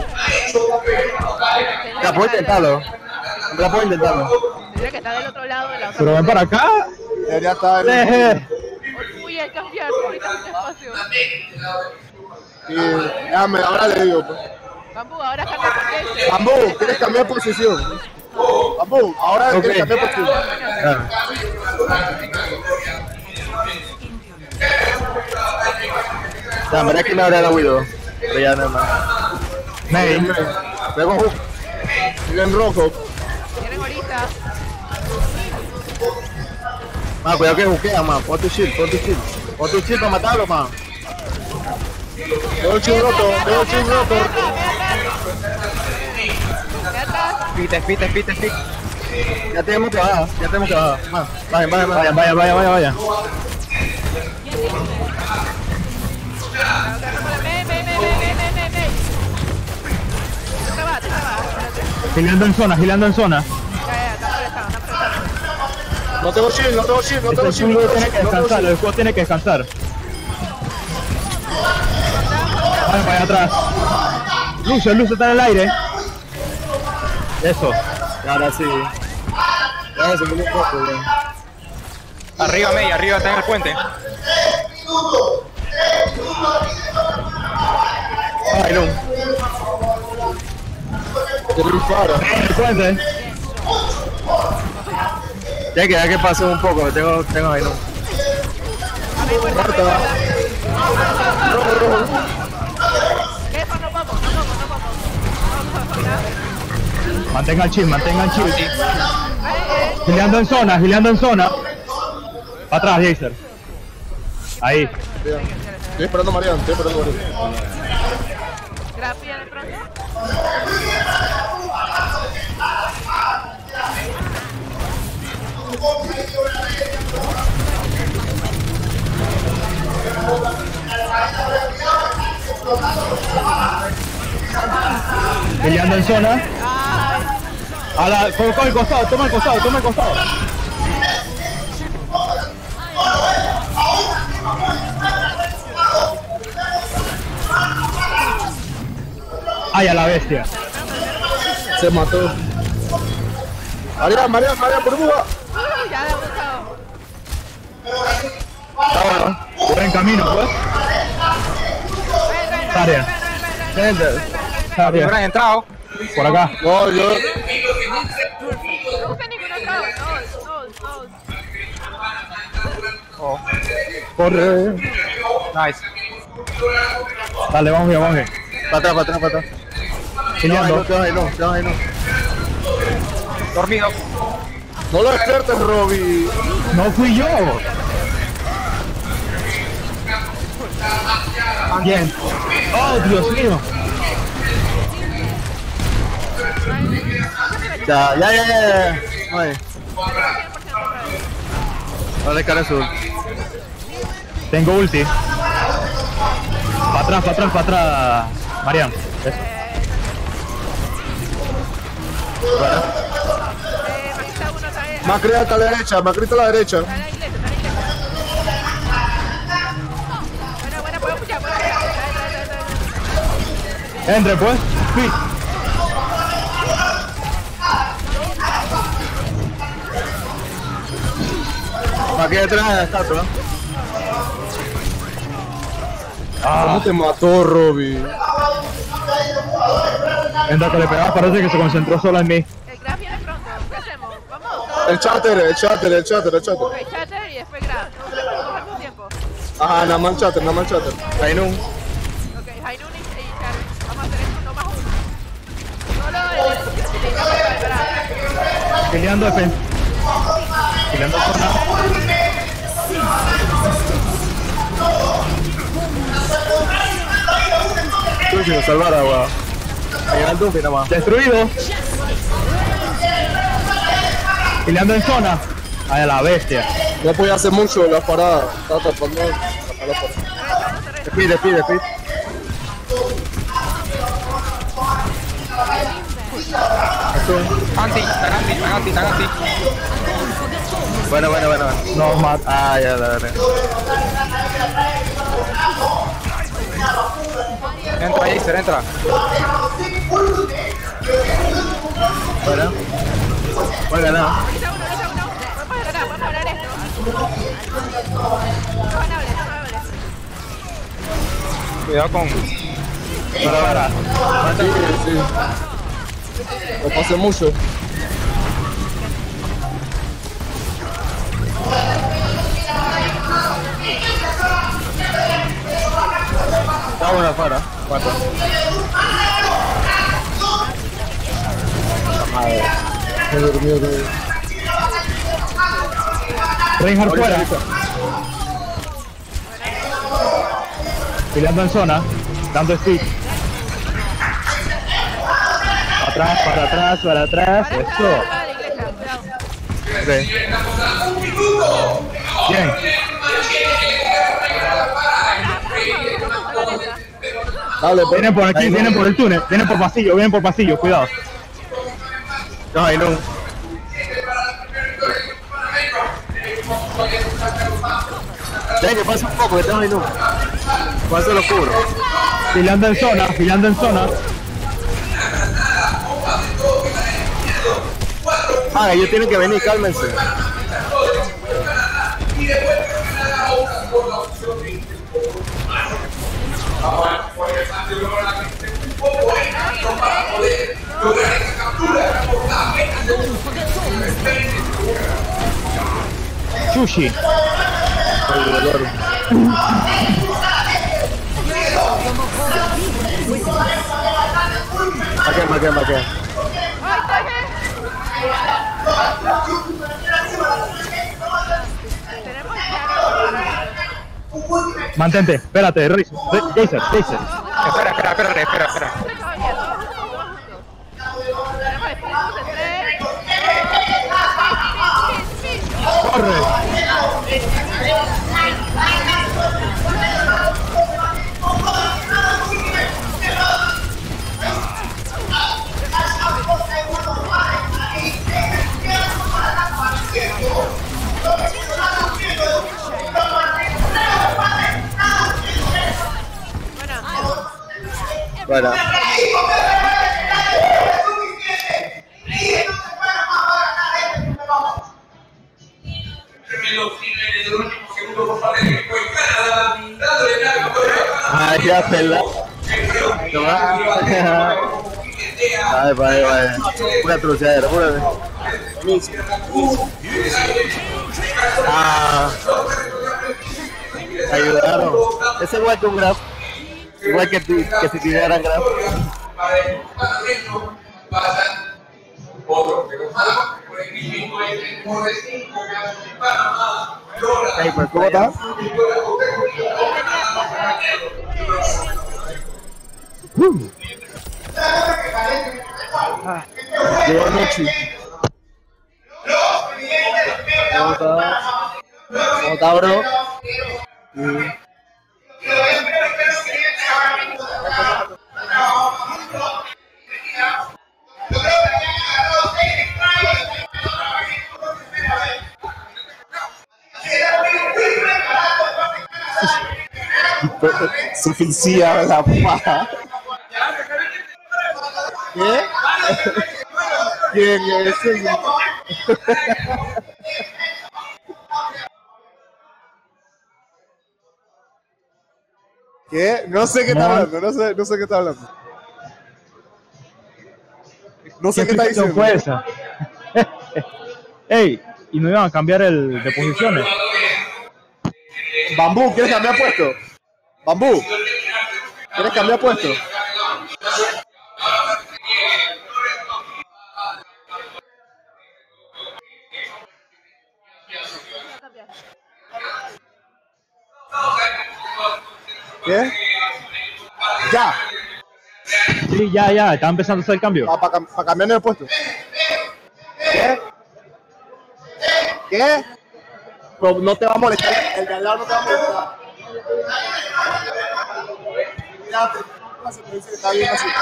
Ya puedo intentarlo. Ya puedo intentarlo. Tendría que estar del otro lado de la otra. Pero ven para acá. Debería estar en Deje. Uy, hay que cambiar, ahorita sin espacio. y déjame, ahora le digo. Pues. Bambú, ahora cambia por qué. Bambú, ¿quieres cambiar posición? Bambú, ahora Ok. quieres cambiar posición. Ah. Ya, verdad que me habrá la Widow. Pero ya nada más. May. Luego, en rojo. Tienen ahorita. Ah, cuidado que buquea, man. Pon tu shield, pon tu shield. Pon tu shield para matarlo, man. Veo el chill roto, veo el chill roto. Speed, speed, speed, speed. Ya tenemos que bajar, ya tenemos que bajar. Man, vayan, vayan, vayan, vaya, vaya, vaya, vaya. Gilando en zona, gilando en zona. No tengo shield, no tengo shield, no tengo Este shield. juego tiene que no tengo descansar, shield. el juego tiene que descansar. Vaya para allá atrás. Lucio, Lucio está en el aire. Eso. Ahora sí. Ya se me un poco, güey. Arriba, May, arriba, está en el puente. Ay, no. Qué rifara. El puente. Ya que, ya que pase un poco, tengo, tengo ahí, no. Marta. Rojo, rojo. Mantenga el chill, mantenga el chill. Gileando en zona, gileando en zona. Para atrás, Jaser. Ahí. Estoy esperando a Marian, estoy esperando a Marian. Grafía de pronto. Gileando en zona. A la, toma el costado, toma el costado, toma el costado. Ay, a la bestia. Se mató. Marian, Marian, Marian, por burbuja. Uh, ya la he buscado. Está bueno. Buen camino, pues. Área. Área. Han entrado. Por acá. No, yo. No busca ningún otro. Dos, dos, dos. Corre. Nice. Dale, vamos bien, vamos bien. Para atrás, para atrás, para atrás. Gileando. No, te vas ahí, no, te vas ahí, no. Dormido. No lo despiertes, Robby. No fui yo. Bien. Oh, Dios mío. Ya, ya, ya, ya, ya. Ay. Dale, cara azul. Tengo ulti. Para atrás, para atrás, para atrás. Marian. Eso. Bueno. Eh, Maquita uno está ahí. Macri está a la derecha, Macri está a la derecha. Está en la iglesia, está en la iglesia. Bueno, bueno, puedo puchar, puedo puchar. Trae, trae, trae, trae. Entre, pues. Sí. Aquí detrás de la estatua. ¿Cómo te mató, Robby? Mientras que le pegaba parece que se concentró solo en mí. El Graf viene pronto. ¿Qué hacemos? Vamos. El chatter, el chatter, el chatter, el chatter. Ok, Chatter y después Graf. No perdemos tiempo. Ajá, nada más el chatter, nada más el chatter. Ahí no. Ok, Hainun y y Chatter. Vamos a hacer esto uno más uno. Solo el necesitamos esperar. Gileando defensa. Gileando zona. Tú si nos salvara, weón. Ahí era el Dumpy nada más. Destruido. Gileando en zona. Ay, a la bestia. No podía hacer mucho la parada. Estaba tapando la parada. Speed, speed, speed. Anti, están anti, están anti, están anti. Bueno, bueno, bueno. No, mata. Ah, ya, dale, dale. Entra, Jaser, entra. Bueno. Voy a ganar. Quita uno, quita uno. Podemos ganar, podemos ganar esto. Es ganable, es ganable. Cuidado con. Para, para. Sí, sí. No pase mucho. Está bueno afuera. Cuatro. Madre. Me durmió, Robby. Reinhardt fuera. Gileando en zona. Dando stick. atrás, para atrás, para atrás, eso. Okay. Bien. Dale, pues. Vienen por aquí, vienen por el túnel, vienen por pasillo, vienen por pasillo, cuidado. No, ahí no. Ya que pasa un poco, que estamos ahí no. Pasa lo oscuro. Filando en zona, filando en zona. Ah, ellos tienen que venir, cálmense. Sushi. Maqué, maqué, maqué. Mantente, espérate, Jason, Jason, Jason. Espera, espera, espera, espera, espera. Corre. Bueno. Ah, ya pela. Vale, vale, vale. Una trucadera, apúrate. Ah. Ayudaron. Es igual que un graf. Igual que, que si tiraran graf. Hey, pues, ¿cómo estás? Uh. Ah, llegó Nochi. ¿Cómo estás? ¿Cómo estás, bro? Mm. Se oficia la paja. ¿Qué? ¿Quién es ese? ¿Qué? No sé qué está hablando, no sé, no sé qué está hablando. No sé qué, qué está diciendo. Fue esa? Ey, y no iban a cambiar el de posiciones. Bambú, ¿quieres cambiar puesto? Bambú, ¿quieres cambiar puesto? ¿Qué? Ya. Sí, ya, ya, está empezando a hacer el cambio. Para pa, pa cambiar el puesto. ¿Qué? ¿Qué? Pero no te va a molestar, el de al lado no te va a molestar. Mírate, se te dice que está bien así.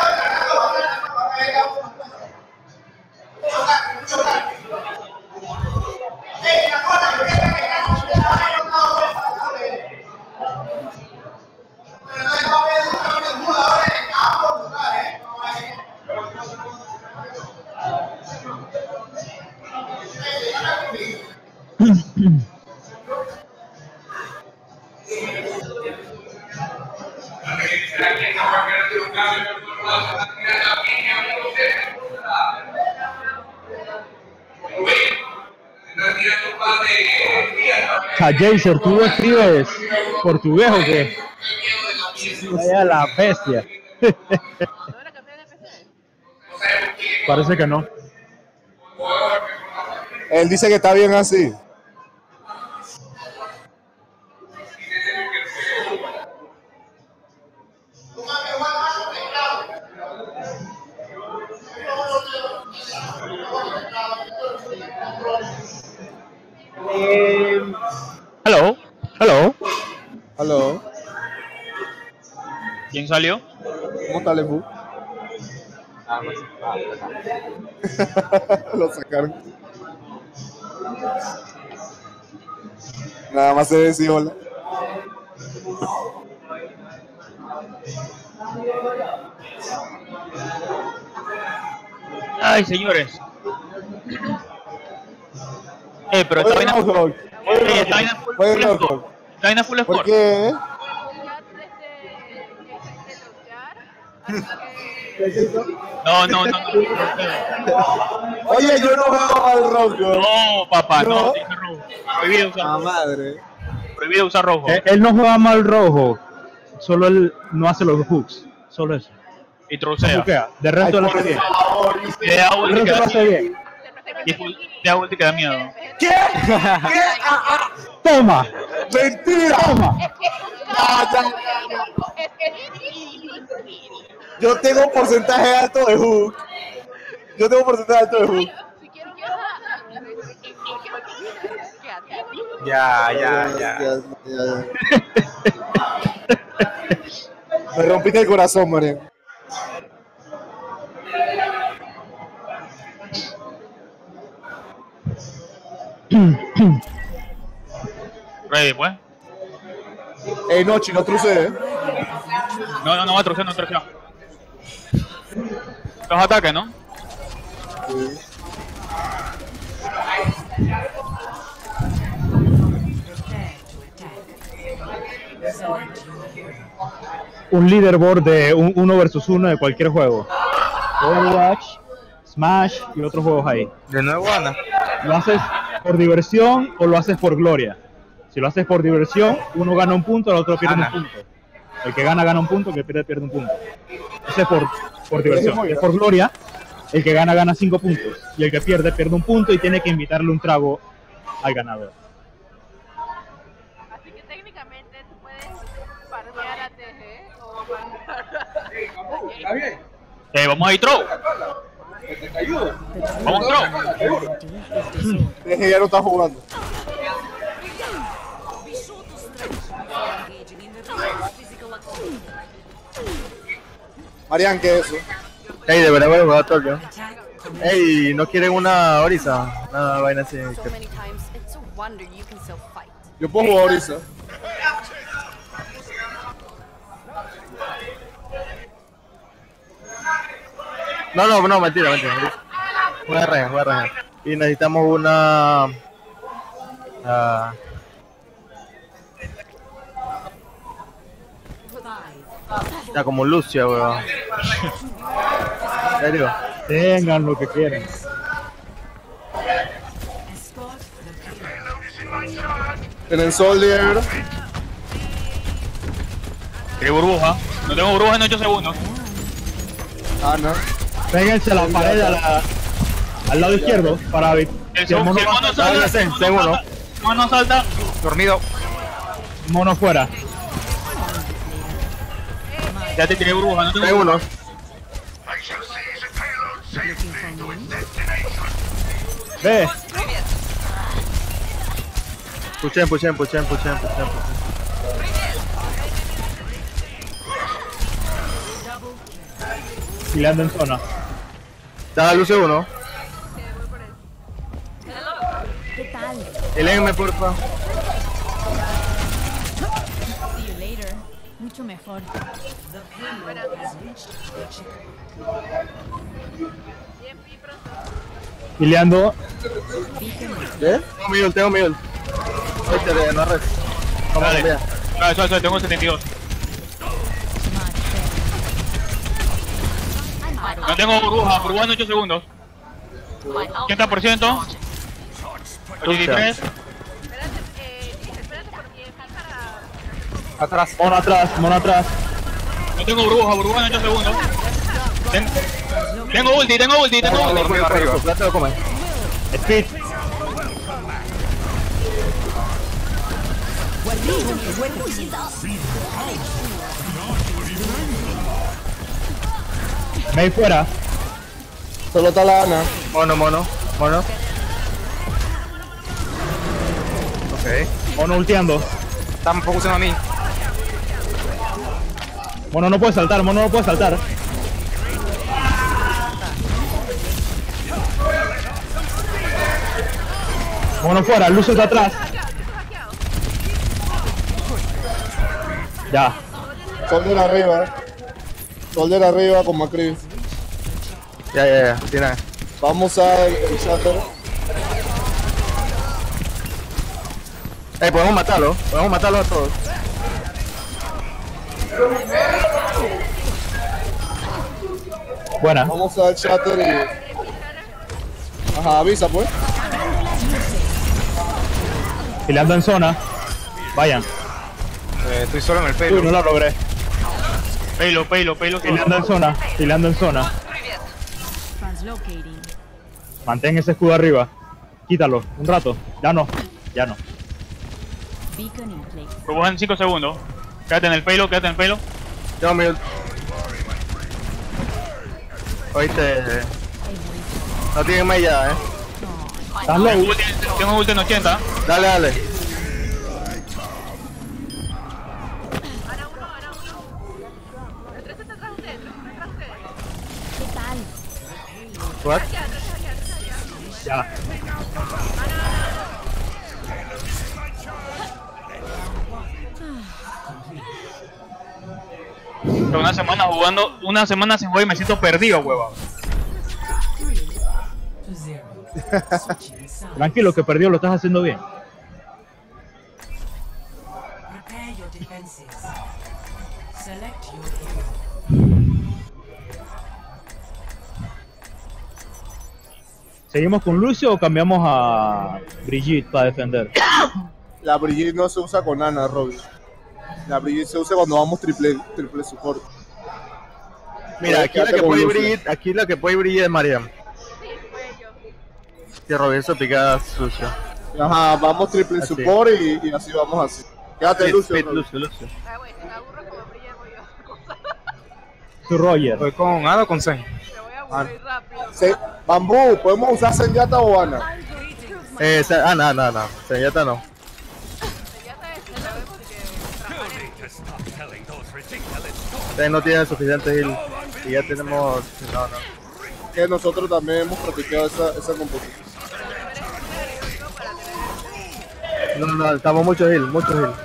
Jaser, ¿tú escribes portugués o qué? Vaya la bestia. Parece que no. Él dice que está bien así. Hello. Hello. Aló. ¿Quién salió? ¿Cómo está Lefu? Lo sacaron. Nada más se decía hola. Ay, señores. Eh, pero esta Oye, vaina. Roadhog. Eh, esta vaina full Oye, full Roadhog. sport. Esta vaina full ¿Por sport. qué? No, no, no, no. Oye, yo no juego al rojo. No, papá, no, No. dice rojo. Prohibido usar Ah, rojo. madre. Prohibido usar rojo. Eh, Él, él no juega mal rojo, solo él no hace los hooks, solo eso. Y trocea. Hookea. De resto lo hace bien. Le da De ulti que resto lo da hace miedo. bien. Y es full- le da ulti que da miedo. ¿Qué? ¿Qué? Ah, ah. ¡Toma! ¡Mentira! ¡Toma! Ah, ya. Yo tengo porcentaje alto de hook. Yo tengo porcentaje alto de hook. Ya, ya, ya. ya, ya. Me rompiste el corazón, María. Ready, pues. Ey, no, chino, truce, eh. No, no, no va a trocear, no trocea. Los ataques, ¿no? Un leaderboard de un uno versus uno de cualquier juego. Overwatch, Smash y otros juegos ahí. De nuevo, Ana. ¿Lo haces por diversión o lo haces por gloria? Si lo haces por diversión, uno gana un punto, el otro pierde Gana. un punto. El que gana gana un punto, el que pierde pierde un punto. Ese es por, por diversión. Es por gloria, el que gana gana cinco puntos. Y el que pierde pierde un punto y tiene que invitarle un trago al ganador. Así que técnicamente tú puedes farmear a T G o farmear Eh, vamos a ir throw. Vamos throw. Deje, ya no está jugando. Marian, ¿qué es eso? Ey, de verdad voy a jugar todo yo. Ey, ¿no quieren una Orisa? Una vaina así. So many times, it's a wonder you can still fight. Yo puedo jugar Orisa. No, no, no, mentira, mentira. Voy a regar, voy a regar. Y necesitamos una... ah, ya, como Lucia, weón. ¿En serio? Tengan lo que quieran. Tienen Soldier. ¿Qué burbuja? No tengo burbuja en ocho segundos. Ana. Péguense a la pared a la- al lado izquierdo para ver. El Si el mono, mono va- salta. Hágase, el mono segundo. salta, el mono salta. Dormido. mono fuera. Ya te tiré burbuja, no tengo Tengo uno. Ve. Puchen, puchen, puchen, puchen, puchen. Gileando en zona. Da luce uno. ¿Qué tal? Elénme, porfa. See you later. Mucho mejor. Gileando. ¿Qué? Tengo mil, tengo mil. Échale, no res. Vamos, Dale. vea. Suave, suave, suave, tengo setenta y dos. No tengo burbuja, burbuja en ocho segundos. ochenta por ciento. ochenta y tres. Atrás. Mono atrás, mono atrás. No tengo burbuja, burbuja en ocho segundos. Ten- tengo ulti, tengo ulti, tengo ulti. Arriba, arriba. Ya te lo comes. Speed. Mei fuera. Solo está la Ana. Mono, mono, mono. Ok. Mono ulteando. Tampoco se a mí. Mono no puede saltar, mono no puede saltar. Mono fuera, Lucio está atrás. Ya. Soldier arriba. Soldier arriba con Macri. Ya, ya, ya. Tiene. Vamos a el, el Shatter. Eh, podemos matarlo. Podemos matarlo a todos. Buena. Vamos al Shatter y... Ajá, avisa pues. Peleando en zona. Vayan. Eh, estoy solo en el Uy, pelo. no la logré. Paylo, paylo, paylo. Peleando en zona. Peleando en zona. Translocating. Mantén ese escudo arriba. Quítalo. Un rato. Ya no. Ya no. Beacon in place. Probó en cinco segundos. Quédate en el paylo, quédate en el paylo. Yo me... Oíste... No tiene mella, eh. ¿Estás low? Tengo ulti- Tengo ulti en ochenta. Dale, dale. ¿Qué tal? What? Ya. Pero una semana jugando, una semana sin jugar y me siento perdido, huevón. To zero. Switching sides. Tranquilo, que perdió, lo estás haciendo bien. Prepare your defenses. Select your hero. ¿Seguimos con Lucio o cambiamos a Brigitte para defender? La Brigitte no se usa con Ana, Robin. La Brigitte se usa cuando vamos triple, triple support. Mira, aquí la que puede brillar, aquí la que puede brillar es Mariam. Que Roberto pica sucio. Ajá, vamos triple Así. support y, y así vamos así. Quédate, Split, Lucio. split, Robin. Lucio, Lucio. Su Roger. Voy con Ana o con Zen. Ah, Se- Bambú, ¿podemos usar Zenyatta o Ana? Eh, Zen- Ana, Ana, Ana. Zenyatta no. Zen no tiene suficiente heal. Y ya tenemos... No, no. Que nosotros también hemos practicado esa, esa composición. No, no, no, estamos mucho heal, mucho heal.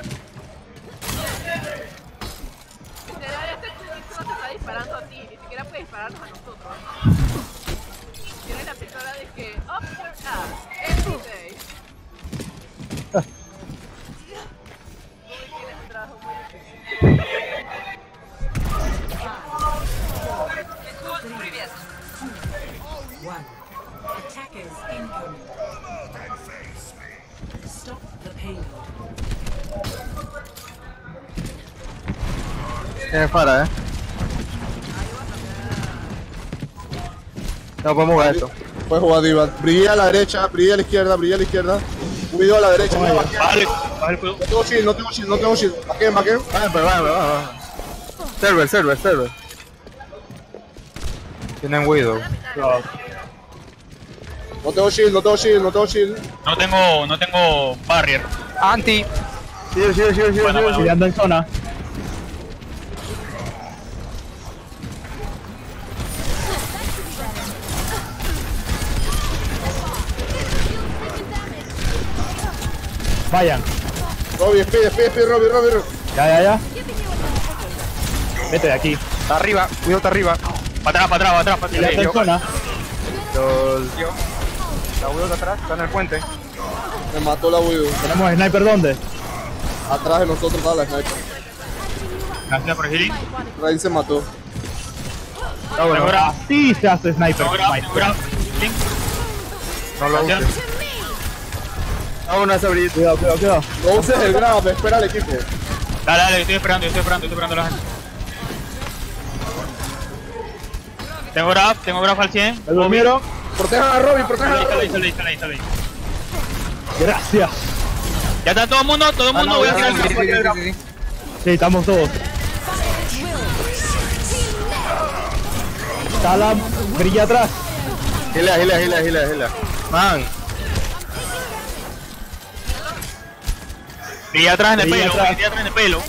One. Attackers incoming. Stop the payload. Tiene para, eh. No podemos jugar esto. Puedes jugar Diva. Brilla a la derecha, brilla a la izquierda, brilla a la izquierda. Cuido a la derecha. No, Vale, vale, cuidado. no tengo shield, no tengo shield, no tengo shield. Baquen, baquen. Vale, pues vale, vale, vale. Server, server, server. Tienen Widow. No tengo shield, no tengo shield, no tengo shield. No tengo, no tengo barrier. Anti. Sigue, sigue, sigue, sigue. Bueno, bueno. Peleando en zona. Vayan. Robby, speed, speed, speed, Robby, Robby, Robby. Ya, ya, ya. Vete de aquí. Está arriba, Widow está arriba. Para atrás, para atrás, para atrás, para Peleando en atrás. zona. Los... La Widow está atrás, está en el puente. Me mató la Widow. Tenemos sniper, ¿dónde? Atrás de nosotros estaba la sniper. Gracias por el healing. Rain se mató. Ah, bueno. Tengo grab. Sí se hace sniper. Tengo grab, my tengo grab. Link. No lo Gracias. uses. Vamos a abrir. Cuidado, cuidado, cuidado. No uses el grab, espera al equipo. Dale, dale, estoy esperando, estoy esperando, estoy esperando a la gente. Tengo grab, tengo grab al cien. ¿Me durmieron? Protejan a Robby, protejan a Sale, Robby. sale, sale, sale, sale. Gracias. Ya está todo el mundo, todo el mundo. Voy a tirar el grab. Sí, estamos todos. Sala, brilla atrás. Gila, gila, gila, gila, gila. Man. Y atrás en el Brilla pelo, atrás. y atrás en el pelo.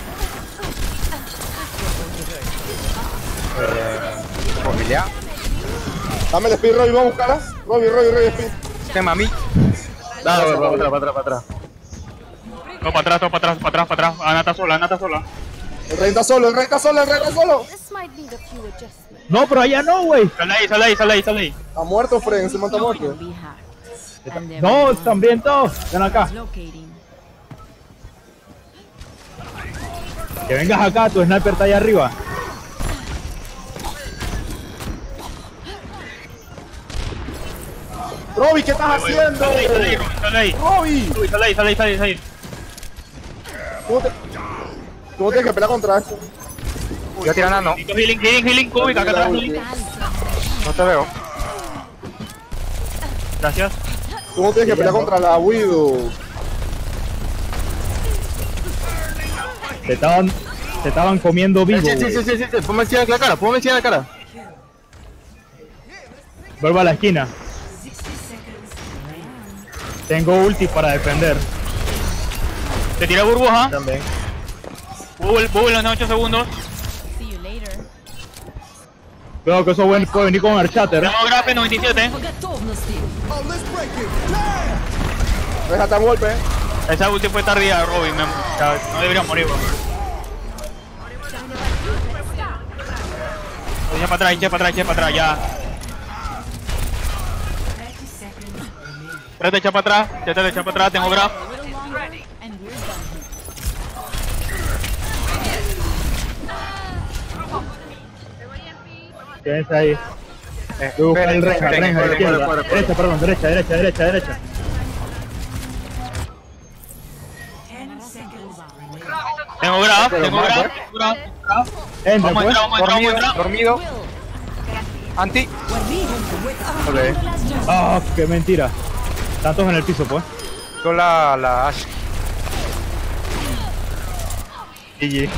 Familia. Dame el speed, Robbie, vamos a buscarlas. Robbie, Robbie, Robbie, speed. ¿Qué mami? Dale, para atrás, para atrás, para atrás. Todo para atrás, todo para atrás, para atrás, para atrás. Ana está sola, Ana está sola. El rey está solo, el rey está solo, el rey está solo. This might need a few adjustments. No, pero allá no, güey. Sale ahí, sale ahí, sale ahí, sale ahí. Está muerto, Fred, encima está muerto. Be hacked. And they're No, gone. también todos. Ven acá. Locating. Que vengas acá, tu sniper está allá arriba. Robbie, ¿qué estás haciendo? Sale ahí, sale ahí, Robin, sale ahí. Robbie, Uy, sale ahí, sale ahí, sale ahí, sale ahí. ¿cómo te... ¿Cómo tienes que pelear contra eso? Yo tiro nano. Necesito healing, healing, healing, Kobe, acá atrás, healing. No te veo. Gracias. ¿Cómo tienes que pelear contra la Widow? Te estaban, te estaban comiendo vivo. Sí, sí, sí, sí, sí, sí. Ponme encima de la cara, ponme encima de la cara. Vuelvo a la esquina. Tengo ulti para defender. Te tira burbuja. También. Bubble, bubble en los ocho segundos. See you later. Creo que eso buen- puede venir con el chatter. Tenemos Grafe noventa y siete. Déjate un golpe. Esa ulti fue tardía, Robin. me- o sea, no debería morir, bro. Echa para atrás, echa para atrás, echa para atrás, ya. thirty seconds remaining. Espérate, echa para atrás, ya te echa para atrás, tengo Graf. A little longer, and we're done. Quédense ahí. Eh, Voy a buscar el esperen, Renja, esperen, Renja, esperen, izquierda. esperen, esperen. Derecha, perdón, derecha, derecha, derecha, derecha. ten seconds remaining. Tengo Graf, Pero tengo más, Graf, pues. tengo Graf, tengo Graf. Entra, Vamos a pues. entrar, vamos a entrar, vamos a Dormido, entrar. dormido. Anti. Ok. Ah, qué mentira. Tantos en el piso, pues. Con la, la Ash. G G.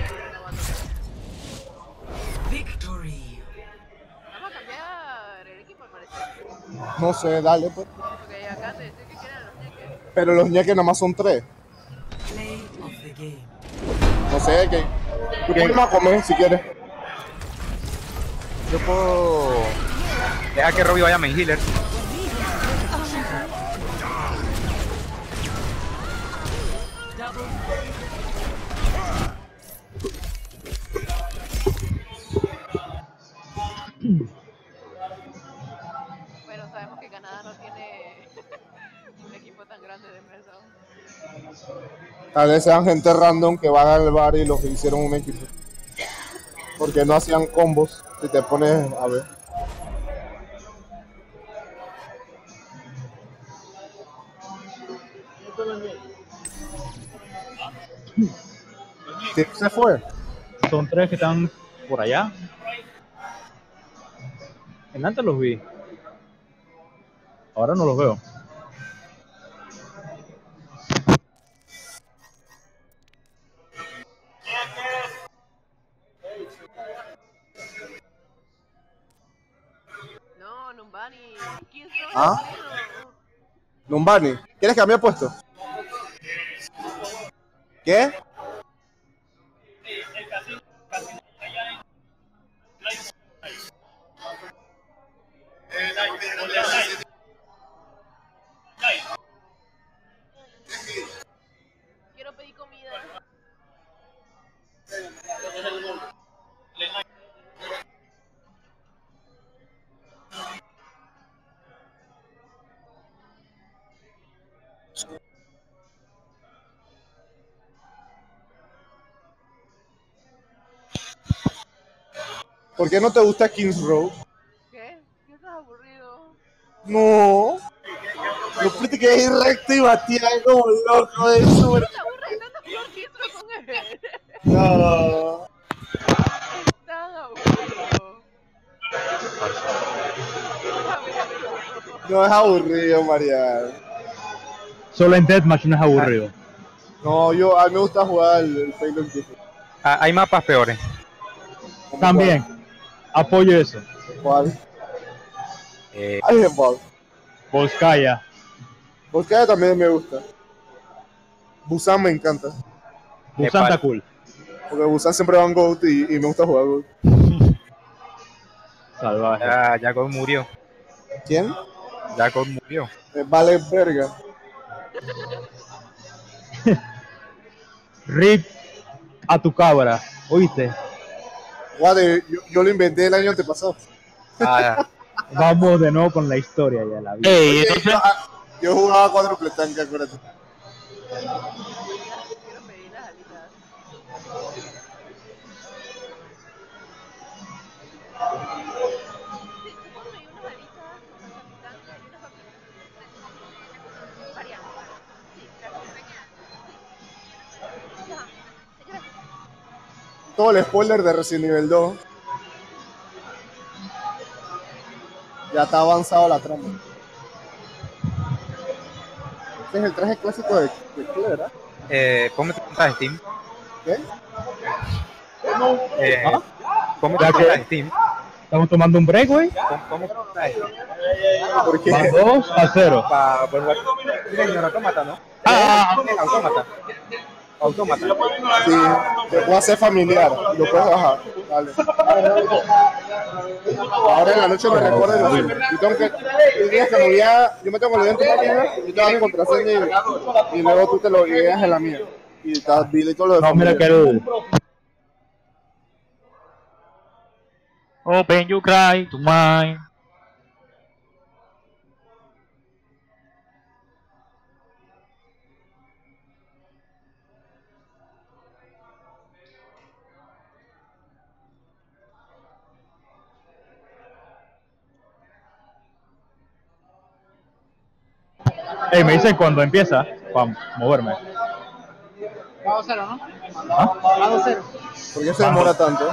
Victory. Vamos a cambiar el equipo al parecer. No sé, dale pues. Porque acá te decía que quieren los ñeques. Pero los ñeques nada más son tres. Play of the game. No sé, que... Tú puedes más comer si quieres. Yo puedo. Deja que Robbie vaya a main healer. Bueno, sabemos que Canadá no tiene un equipo tan grande de mesa. Tal vez sean gente random que van al bar y los hicieron un equipo. Porque no hacían combos. Si te pones a ver. ¿Quién se fue? Son tres que están por allá. En antes los vi. Ahora no los veo. No, Numbani. ¿Quién soy? ¿Ah? Numbani. ¿Quieres cambiar puesto? ¿Qué? Quiero pedir comida. ¿Por qué no te gusta Kings Row? ¿Qué? ¿Qué estás aburrido? No. Yo pensé que es recto y batía como loco de eso. ¿No te aburres tanto flor que entro con él? No. Es tan aburrido. No es aburrido, Mariano. Solo en Deathmatch no es aburrido. No, yo, a mí me gusta jugar el, el Halo Infinite. Ah, hay mapas peores. También. Apoyo eso. ¿Cuál? Eh, Ironball. Volskaya. Volskaya también me gusta. Busan me encanta. Busan está cool. Porque Busan siempre va en GOAT y, y me gusta jugar GOAT. Salvaje. Ya, ya God murió. ¿Quién? Ya God murió. Eh, vale, verga. Rip a tu cabra, ¿oíste? Guade, yo, yo lo inventé el año antepasado. Ah, ya. Vamos de nuevo con la historia ya la vida. Ey, Oye, entonces, yo, ah, yo jugaba cuádruple tanque, acuérdate. Todo el spoiler de Resident Evil dos. Ya está avanzado la trama. Este es el traje clásico de, de Chile, ¿verdad? Eh, ponme tu cuenta de Steam. ¿Qué? Eh, ¿Ah? ponme tu ¿Ya cuenta qué? de Steam. Estamos tomando un break, güey. Pon- Ponme tu cuenta de Steam. ¿Por qué? Va dos a cero. Para poder jugar. Mira, señor autómata, ¿no? Ah, Eh, autómata. Autómata. Sí, te puedo hacer familiar y lo puedes bajar. Dale. Ahora en la noche me recuerdo. Yo tengo que. El día que lo vea, yo me tengo que olvidar en tu página, yo te doy mi contraseña y, y luego tú te lo llegas en la mía. Y estás bien y todo lo de No, mira familia. que el... open you cry to mine. Ey, me dicen cuando empieza para moverme. Vamos a cero, ¿no? ¿Ah? Vamos a cero. ¿Por qué se demora tanto?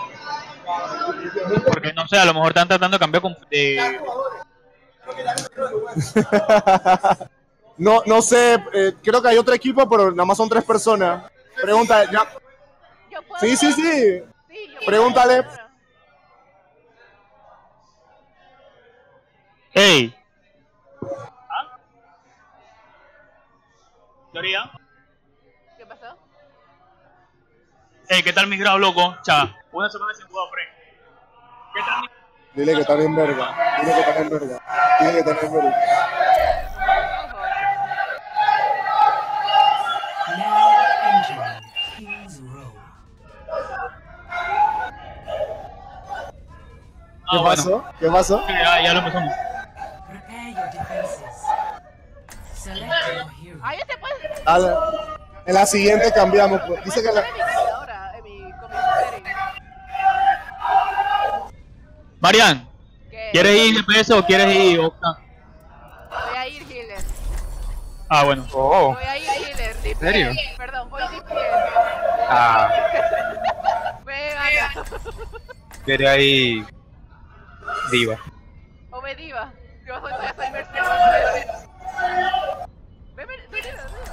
Porque no sé, a lo mejor están tratando de cambiar con- de... No, no sé, eh, creo que hay otro equipo, pero nada más son tres personas. Pregunta, ya. Sí, sí, sí. Pregúntale. Ey. ¿Ah? ¿Teoría? ¿Qué pasó? Ey, ¿qué tal mis grados, loco? Cha, una semana sin jugar, Frank. ¿Qué tal mi... Dile que está bien verga. Dile que está bien verga. Dile que está bien verga. Now entering King's Row. Ah, ¿Qué bueno. pasó? ¿Qué pasó? Ya, ya lo empezamos. Prepare your defenses. Select your hero. Ahí te puedes. Dale. En la siguiente cambiamos. Pues. Dice que la. Ahora, en mi comentario. Marian, ¿Qué? ¿quieres ir G P S o quieres ir Octa? Voy a ir healer. Ah, bueno. Oh. Voy a ir healer. ¿En serio? Perdón, voy D P S. Ah, Venga. quiere ahí. Diva. O me diva. Yo soy, ya soy mercenario. Ven, ven, ven, ven.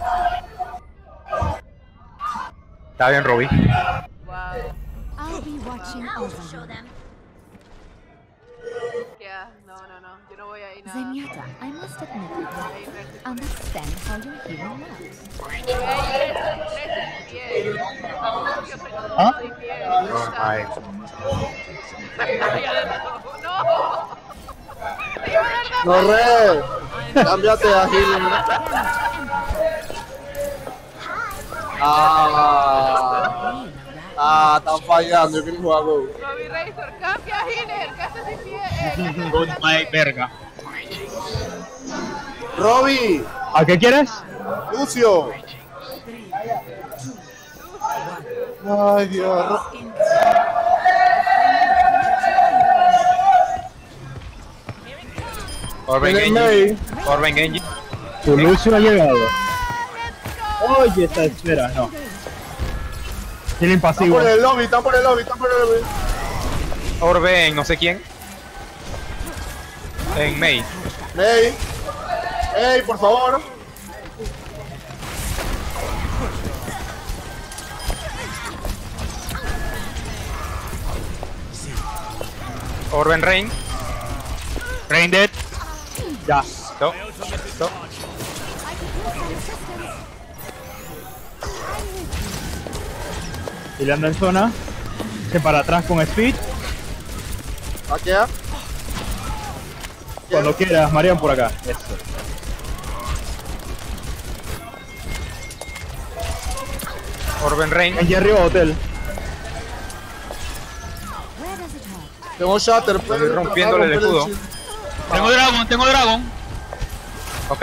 Está bien, Robbie. Wow. I'll be watching over you. Ya, no, no, no. Yo no voy a ir nada. Zenyatta, I must admit, Voy a ir mercenario. understand how your healing works. Voy a ir mercenario. Yo soy ¿Ah? Oh my. No. No, re. Cámbiate a Healing. Ah. Ah, están fallando. Yo quiero jugar Go. Robbie Razor, cambia a healer. ¿Qué haces de pie? Good my verga. Robbie. ¿A qué quieres? Lucio. Ay, Dios. Ro- Orben Tiene Genji. Mei. Orben Genji. Tu Lucio ha llegado. Oye, esta espera, no. Tiene Están impasivo. por el lobby, están por el lobby, están por el lobby. Orben, no sé quién. En Mei. Mei. Mei, por favor. Orben Rain. Rain Dead. Ya. Stop. Stop. Gileando en zona. Se para atrás con speed. Aquí ya. Cuando quieras, Marian, por acá. Eso. Orben Rain. En Jerry Hotel. Tengo Shatter, Estoy pero rompiéndole el escudo. Tengo Dragon, tengo Dragon. Ok.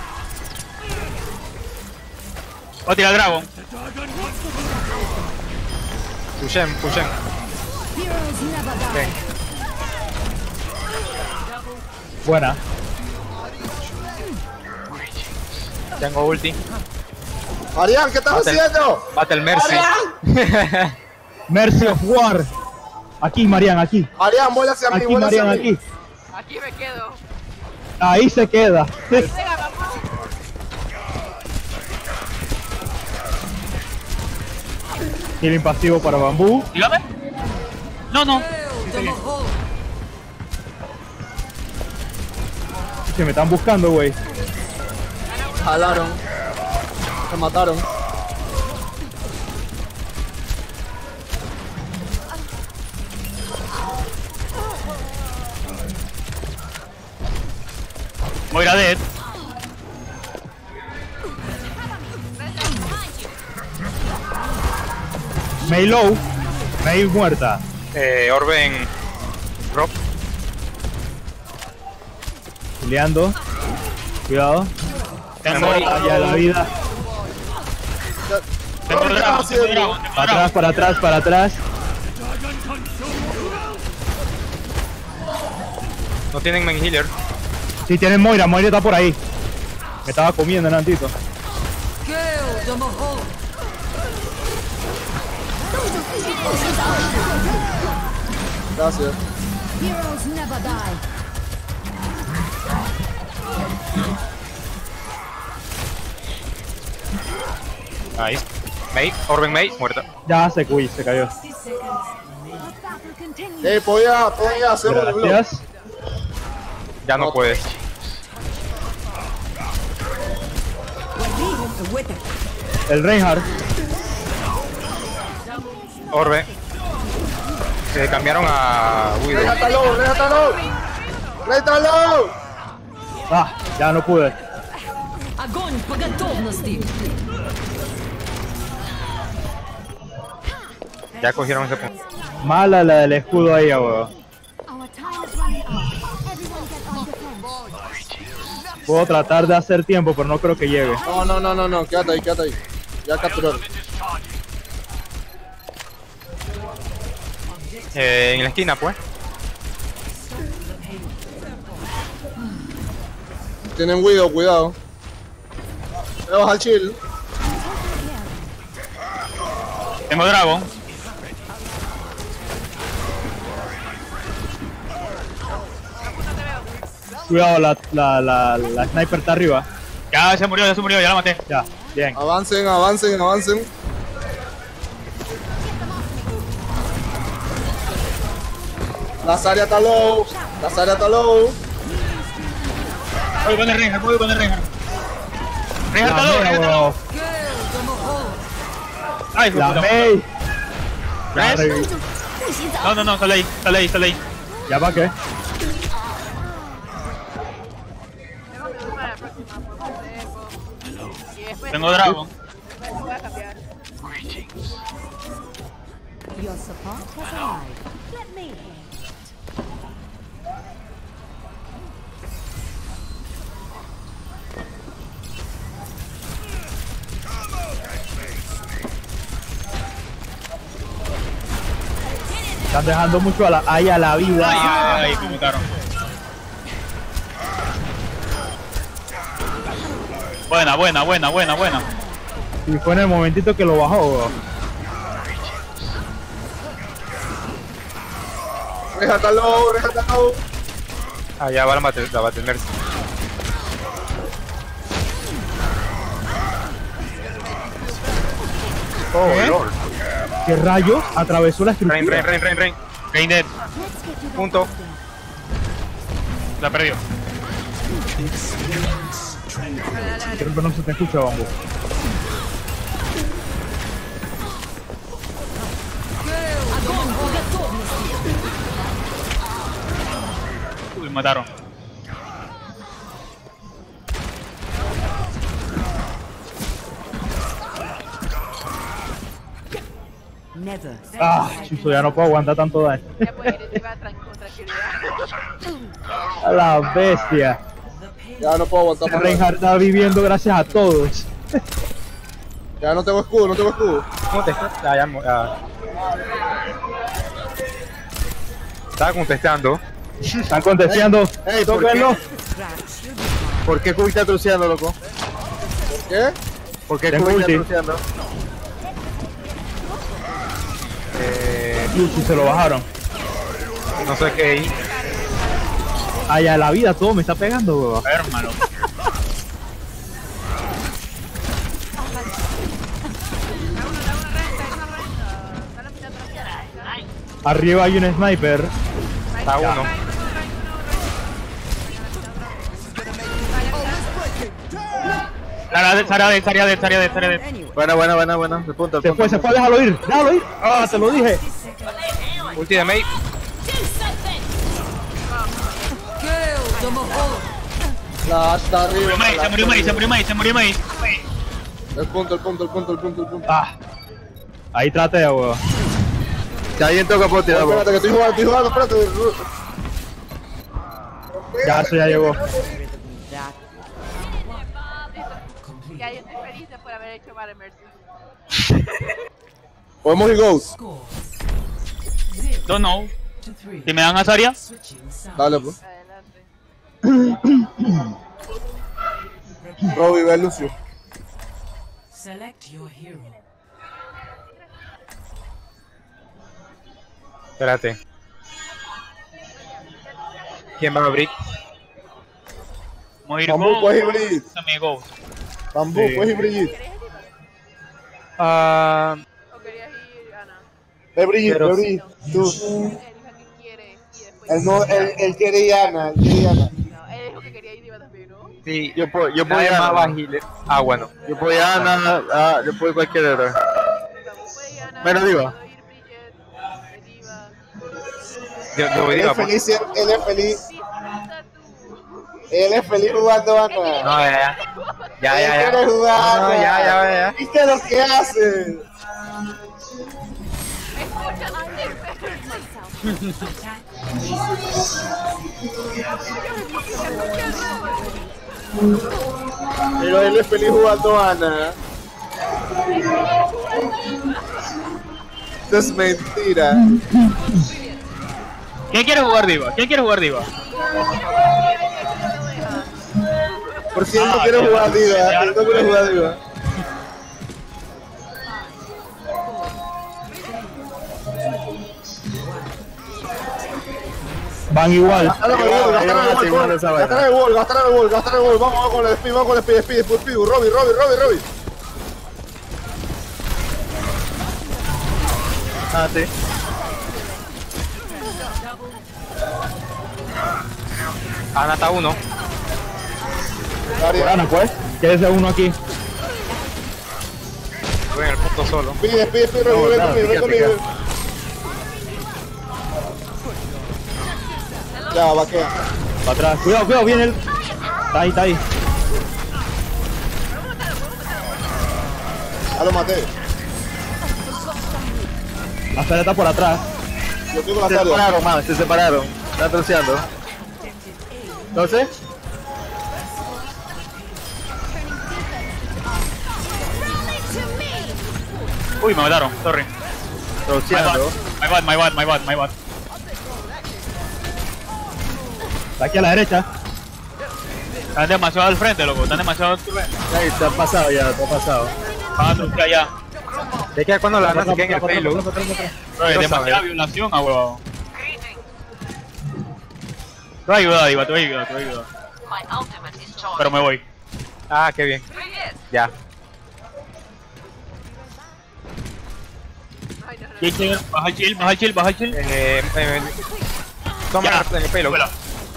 Voy a tirar Dragon. Pushen, pushen. Okay. Buena. Tengo ulti. Marian, ¿qué estás Battle- haciendo? Battle Mercy. Mercy of War. Aquí, Marian, aquí. Marian, vuela hacia mí, Aquí, vuela hacia Marian, mí. aquí. Aquí me quedo. Ahí se queda. Venga, vamos. Healing pasivo para Bambú. Dígame. No, no. Se me están buscando, güey. Jalaron. Se mataron. Moira dead. Mei low. Mei muerta. Eh, Orben. Rob. Gileando. Cuidado. Tengo Allá la vida. Tengo ¿Qué estás Dragon, tengo haciendo? Dragon, tengo Para atrás, Dragon. para atrás, para atrás. No tienen main healer. Si tienen Moira, Moira está por ahí. Me estaba comiendo el antito. Gracias. Heroes never die. Nice. Mei, Orben Mei, muerta. Ya se cuy, se cayó. Eh, podía, podía hacer un blog. Gracias. Ya no puedes. El Reinhardt. Orbe. Se cambiaron a Widow. Reja low, reja low. Reja low. Ah, ya no pude. Огонь по готовности! Ya cogieron ese punto. Mala la del escudo ahí, weón. Our time is running out. Everyone get on defense. Puedo tratar de hacer tiempo, pero no creo que llegue. No, no, no, no, no, quédate ahí, quédate ahí. Ya capturaron. Eh, en la esquina, pues. Tienen Widow, cuidado. Voy a bajar chill. Tengo Dragon. Cuidado, la, la, la, la sniper está arriba. Ya se murió, ya se murió, ya la maté. Ya, bien. Avancen, avancen, avancen. La Zarya está low. La Zarya está low. Voy con el Reinhardt, voy con el Reinhardt. Reinhardt está La low, Mei, Reinhardt está low. weón. Ay, hijo de La puta. Mei. Ya, ¿Ves? revi- No, no, no, sale ahí, sale ahí, sale ahí. ¿Ya para qué? Tengo Dragon. Your support has arrived. Let me help. Están dejando mucho a la, ahí a la vida. Ay, ay, ay, me mataron. Buena, buena, buena, buena, buena. Y fue en el momentito que lo bajó, weón. Reja está low, reja está low. Ah, ya va la Battle, la battle Mercy. Oh, ¿Qué? lord. ¿Qué rayos? Atravesó la estructura. Rain, rain, rain, rain, rain. Rain dead. Punto. La perdió. Creo que no se te escucha, Bambu. mataron. Never. Ah, chuzo, ya no puedo aguantar tanto daño. Ya puedes ir encima tran- con tranquilidad. A la bestia. Ya no puedo aguantar más. Reinhardt está viviendo gracias a todos. Ya no tengo escudo, no tengo escudo. ¿Cómo te estás? Ah, ya, ya. Estaba contestando. Están contestando. Ey, ¿por tóquenlo. ¿Por qué Kubi está truceando, loco? ¿Por qué? ¿Por qué Tengo Kubi está ulti. truceando? Eh, Luchi, se lo bajaron. no sé qué hay. Ay, a la vida todo me está pegando, weón. Hermano. Arriba hay un sniper. Está uno. Sara de, Sara de, Sara de, Sara de, Sara de. Buena, buena, buena, buena. De punta, de Se fue, punta. se fue, déjalo ir. Déjalo ir. Ah, te lo dije. Ulti de Mei. La está arriba. Se murió Mei, se murió Mei, se murió Mei, se murió Mei. El punto, el punto, el punto, el punto, el punto. Ah. Ahí traté, weón. Ya ahí entró capote, Oh, la espérate, que estoy jugando, estoy jugando, espérate. Ya, eso ya llegó. Ya yo estoy feliz de por haber hecho Mare Mercy. Podemos ir Ghost. Score. Don't know. To three. Si me dan a Zarya, Switching sides. Dale, pues. Adelante. Robbie, ve a Lucio. Select your hero. Espérate. ¿Quién va a abrir? vamos a ir Bambú, con puedes ir Brigitte. amigos. Bambú, Sí. puedes ir Brigitte. Ah, ¿O querías ir, Ana? Ve Brigitte, Pero- ve Brigitte. Tú. Él dijo que quiere y después... Él no, él, él quiere ir a Ana, él quiere ir a Ana. No, él dijo que quería ir Diva también, ¿no? sí, yo puedo, yo puedo ir más bajile. Ah, bueno. Yo puedo ir a Ana, ah, yo puedo ir cualquier hora. Vamos, puede ir Ana, Bueno, Diva. puedo ir Bridget, Diva. Yo, yo voy Él a ir es a feliz, él él es feliz. Disfruta tú. Él es feliz jugando a Ana. No, ya, ya. Ya, Él ya, ya. quiere jugar. No, ya, ya, ya. ¿Viste lo que hace? Escucha, no te Pero él es feliz jugando a Ana. Esto es mentira. ¿Quién quiere jugar Diva? ¿Quién quiere jugar Diva? Por si él no Ah, quiere ya. jugar Diva, Ya. él no quiere jugar Diva. Van igual. Gastara el gol, gastara el gol, gastara el gol, gastara el gol, gastara el gol. Vamos, vamos con el speed, vamos con el speed, speed, speed, speed. Robbie, Robbie, Robbie, Robbie. Ah, sí. Ana está uno. Gana, pues. Quédese uno aquí. Voy en el punto solo. Speed, speed, speed, Robbie, ven conmigo, ven conmigo. Ya, vaquea. Para atrás. Cuidado, cuidado, viene el. Está ahí, está ahí. Ya lo maté. La Zarya está por atrás. Yo tengo la Se salida. separaron, man, se separaron. Están troceando. Entonces, Uy, me mataron, sorry. My bad, troceando. my bad, my bad, my bad, my bad. Está aquí a la derecha. Están demasiado al frente, loco, están demasiado al frente. Ahí está pasado ya, está pasado. Van a trucar ya. ¿De qué cuando la Ana se queda en el payload? Bro, es Quiero demasiada saber. violación, ah, huevado. Te voy a ayudar, Diva, te voy a ayudar, te voy a ayudar. Pero me voy. Ah, qué bien. Ya. Chill, chill, baja el chill, baja el chill, baja el chill. Eh, eh, toma Ya. en el payload. Vuela.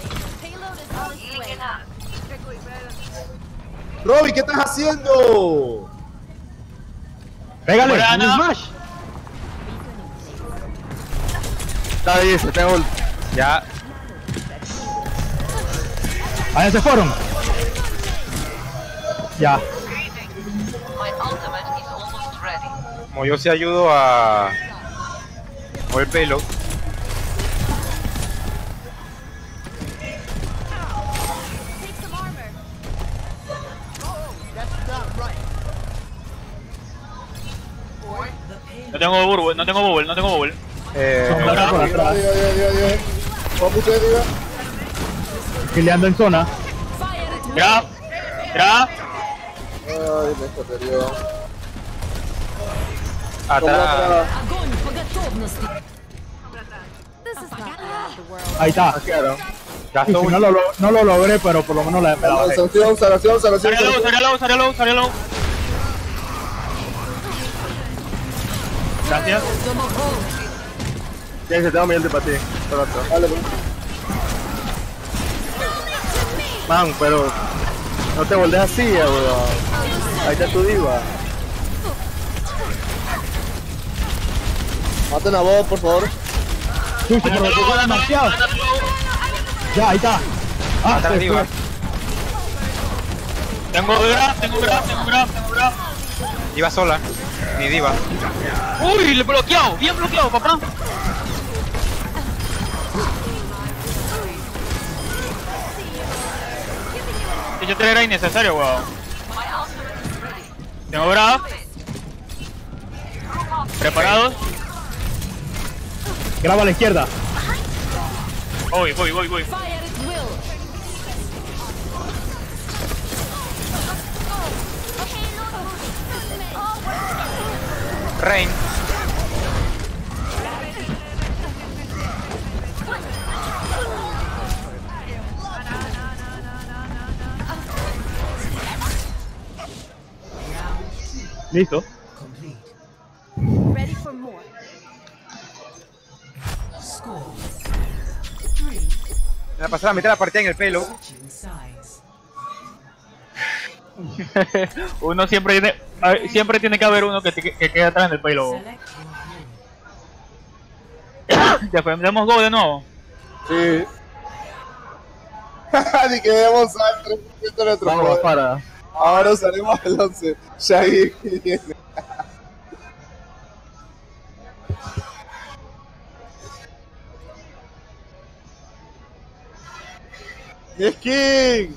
Robbie, ¿qué estás haciendo? Pégale, Buena, un Ana. smash. Está bien, se tengo. Ya. Allá se fueron. Ya. Como yo sí ayudo a mover el pelo. No tengo bubble, no tengo bubble, no tengo bubble. Eh, Sombra por atrás. Diga, diga, diga, diga. ¿Cómo usted diga? Gileando en zona. Grab, grab. Ay, me perdió. atrás. Огонь по готовности. This is not the end of the world. Ahí está. Claro. Sí, Gastó sí, un... no, lo, lo- no lo logré, pero por lo menos la, me la bajé. Sanación, sanación, sanación. Saria low, Saria low, Saria low, Saria low. Gracias. Ya se tengo mi ulti para ti. Pronto. Dale, pues. Man, pero no te voltees así, weón. Ahí está tu diva. Maten a vos, por favor. Chucho, pero me tocó demasiado. Ya, ahí está. Ah, Atrás se diva. fue. Tengo grab, tengo grab, tengo grab, tengo grab. Diva sola. Mi diva. Uy, le he bloqueado, bien bloqueado, papá. Yo te era innecesario, weón. Tengo grab. Preparados. Graba a la izquierda. Voy, voy, voy, voy. Fire at will. Rain. Listo. Ready for more. Score. Three. Me la pasé la mitad de la partida en el pelo. Switching sides. Uno siempre tiene, a ver, siempre tiene que haber uno que, te- que quede atrás del pelo. Select your hero. Ya podemos go de nuevo. Sí. Ni que debemos usar tres por ciento de nuestro Vamos poder. para. Ahora usaremos el once. Shaggy viene. ¡Mi skin!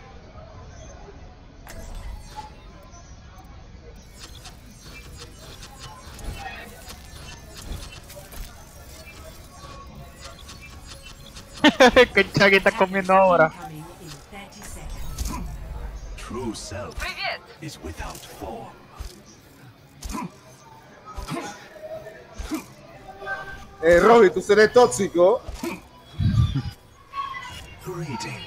¿Qué Chaggy está comiendo ahora? Incoming in thirty seconds. True self is without form. Eh, Robby, tú serás tóxico. Greetings.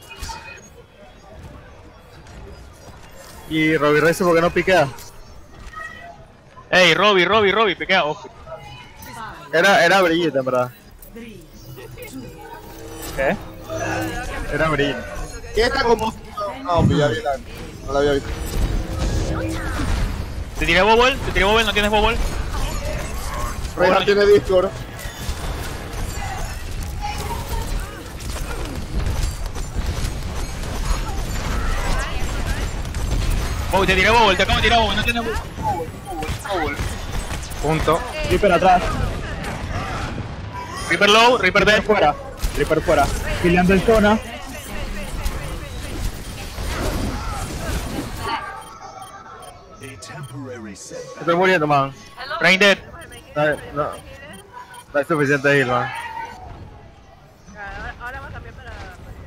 Y Robbie Reyes, ¿por qué no piquea? Ey, Robby, Robby, Robby, pequea, ojo. Era, era brillita, en verdad. Three. ¿Qué? Era brillita. ¿Qué está como? No, pues ya vi la. No la había visto. Te tiré bobble, te tiré bobble, no tienes bobble. Reina tiene Discord. Oh, te tiré bobble, te acabo de tirar bobble, no tienes bobble. Bobble. Punto. Reaper atrás. Reaper low, Reaper Reaper dead. fuera. Reaper fuera. Gileando en zona. A temporary setback. Estoy muriendo, man. Rain dead. No, no. No hay suficiente heal, man. Ahora va a cambiar para...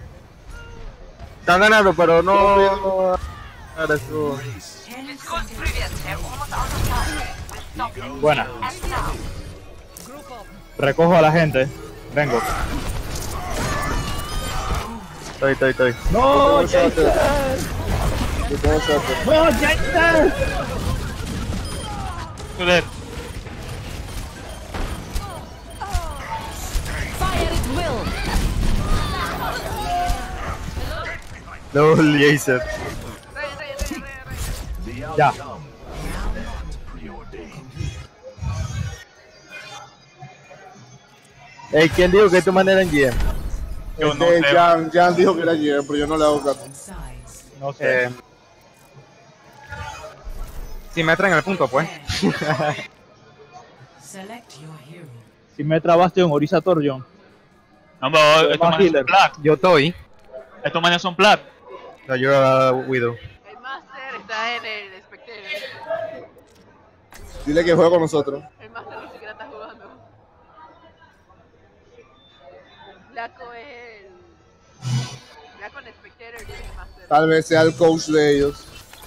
Están ganando, pero no. Ahora eso. Ten seconds. Buena. Recojo a la gente. Vengo. Estoy, estoy, estoy. ¡No! Yo tengo suerte. ¡No, Jason! Tú dead. Fire at will. No, Jason. The Ya. outcome is not preordained. Ey, ¿quién dijo que tu manera en G M? Yo no Este, sé. Jan, Jan dijo que era Jan, pero yo no le hago caso. Sides. No sé. Eh, si me traen el punto, pues. Select your hero. Si me trabaste en Orisa Torjon. No, pero estos Más manes healer. son plat. Yo estoy. Estos manes son plat. No, yo era Widow. El Master está en el Spectator. Dile que juega con nosotros. El Master ni siquiera está jugando. Blanco es el... Blanco en el Spectator y el Master. Tal vez sea el coach de ellos.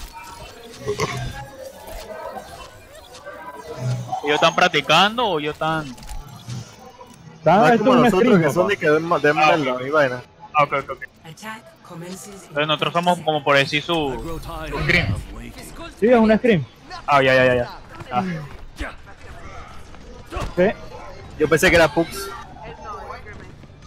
¿Ellos están practicando o ellos están...? Están No es esto como es un nosotros stream, que son papá. de que den den Ah, verlo y vaina. Ah, ok, ok, ok. Attack commences in Entonces nosotros somos como por decir su... su screen. Sí, es un stream. Ah, ya, ya, ya, ya. Ah. Sí. Yo pensé que era Pux. Él no, es Ackerman.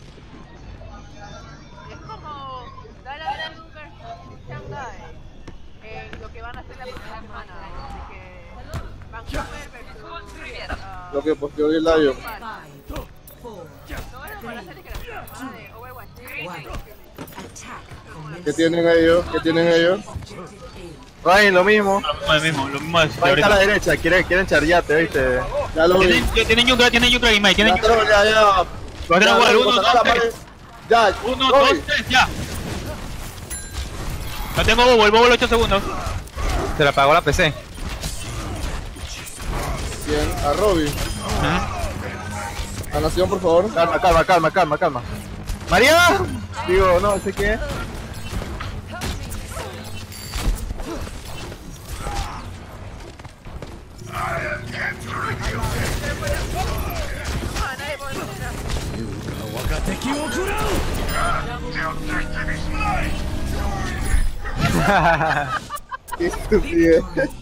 Es como dar a Lugar Shanghai en lo que van a hacer la próxima semana. Así que Vancouver versus... ah, Lo que posteó el Layo. five, four, no es para hacer que la próxima semana de Overwatch. one. Attack ¿Qué commences. tienen ellos? ¿Qué tienen ellos? Objective A. Ryan, lo mismo. Lo mismo, lo mismo de Ahí está a la ahorita. derecha, quieren, quieren charllate, ¿viste? Ya lo vi. Tienen, tienen Yucra, tienen Yucra y Mike, tienen Ya, Yucra. ya, ya. Lo van a jugar, uno, dos, tres. Ya, Uno, Robbie. dos, tres, ya. No tengo bobo, el bobo ocho segundos. Se la apagó la P C. Bien, a Robbie. A Nación, por favor. Calma, calma, calma, calma, calma. ¡María! Digo, no sé qué. Qué estupidez.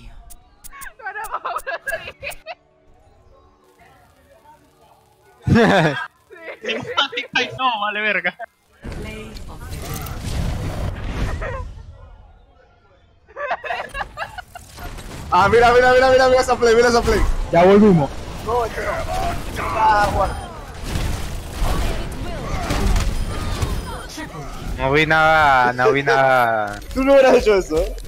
Ay, no, vale verga. Play of the Ah, mira, mira, mira, mira, mira esa play, mira esa play. Ya volvimos. No vi nada, no vi nada. Tú no hubieras hecho eso, ¿eh?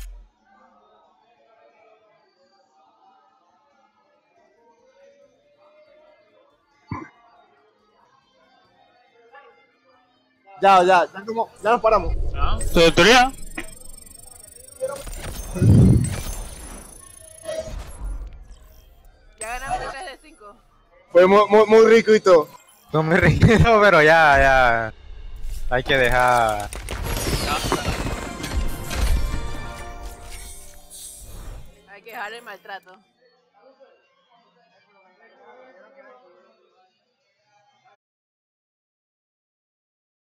Ya, ya, ya, como, ya nos paramos. ¿Ah? ¿Tu autoridad? Ya ganamos tres de cinco. Fue muy, muy, muy rico y todo. No me río, pero ya, ya. Hay que dejar. Hay que dejar el maltrato.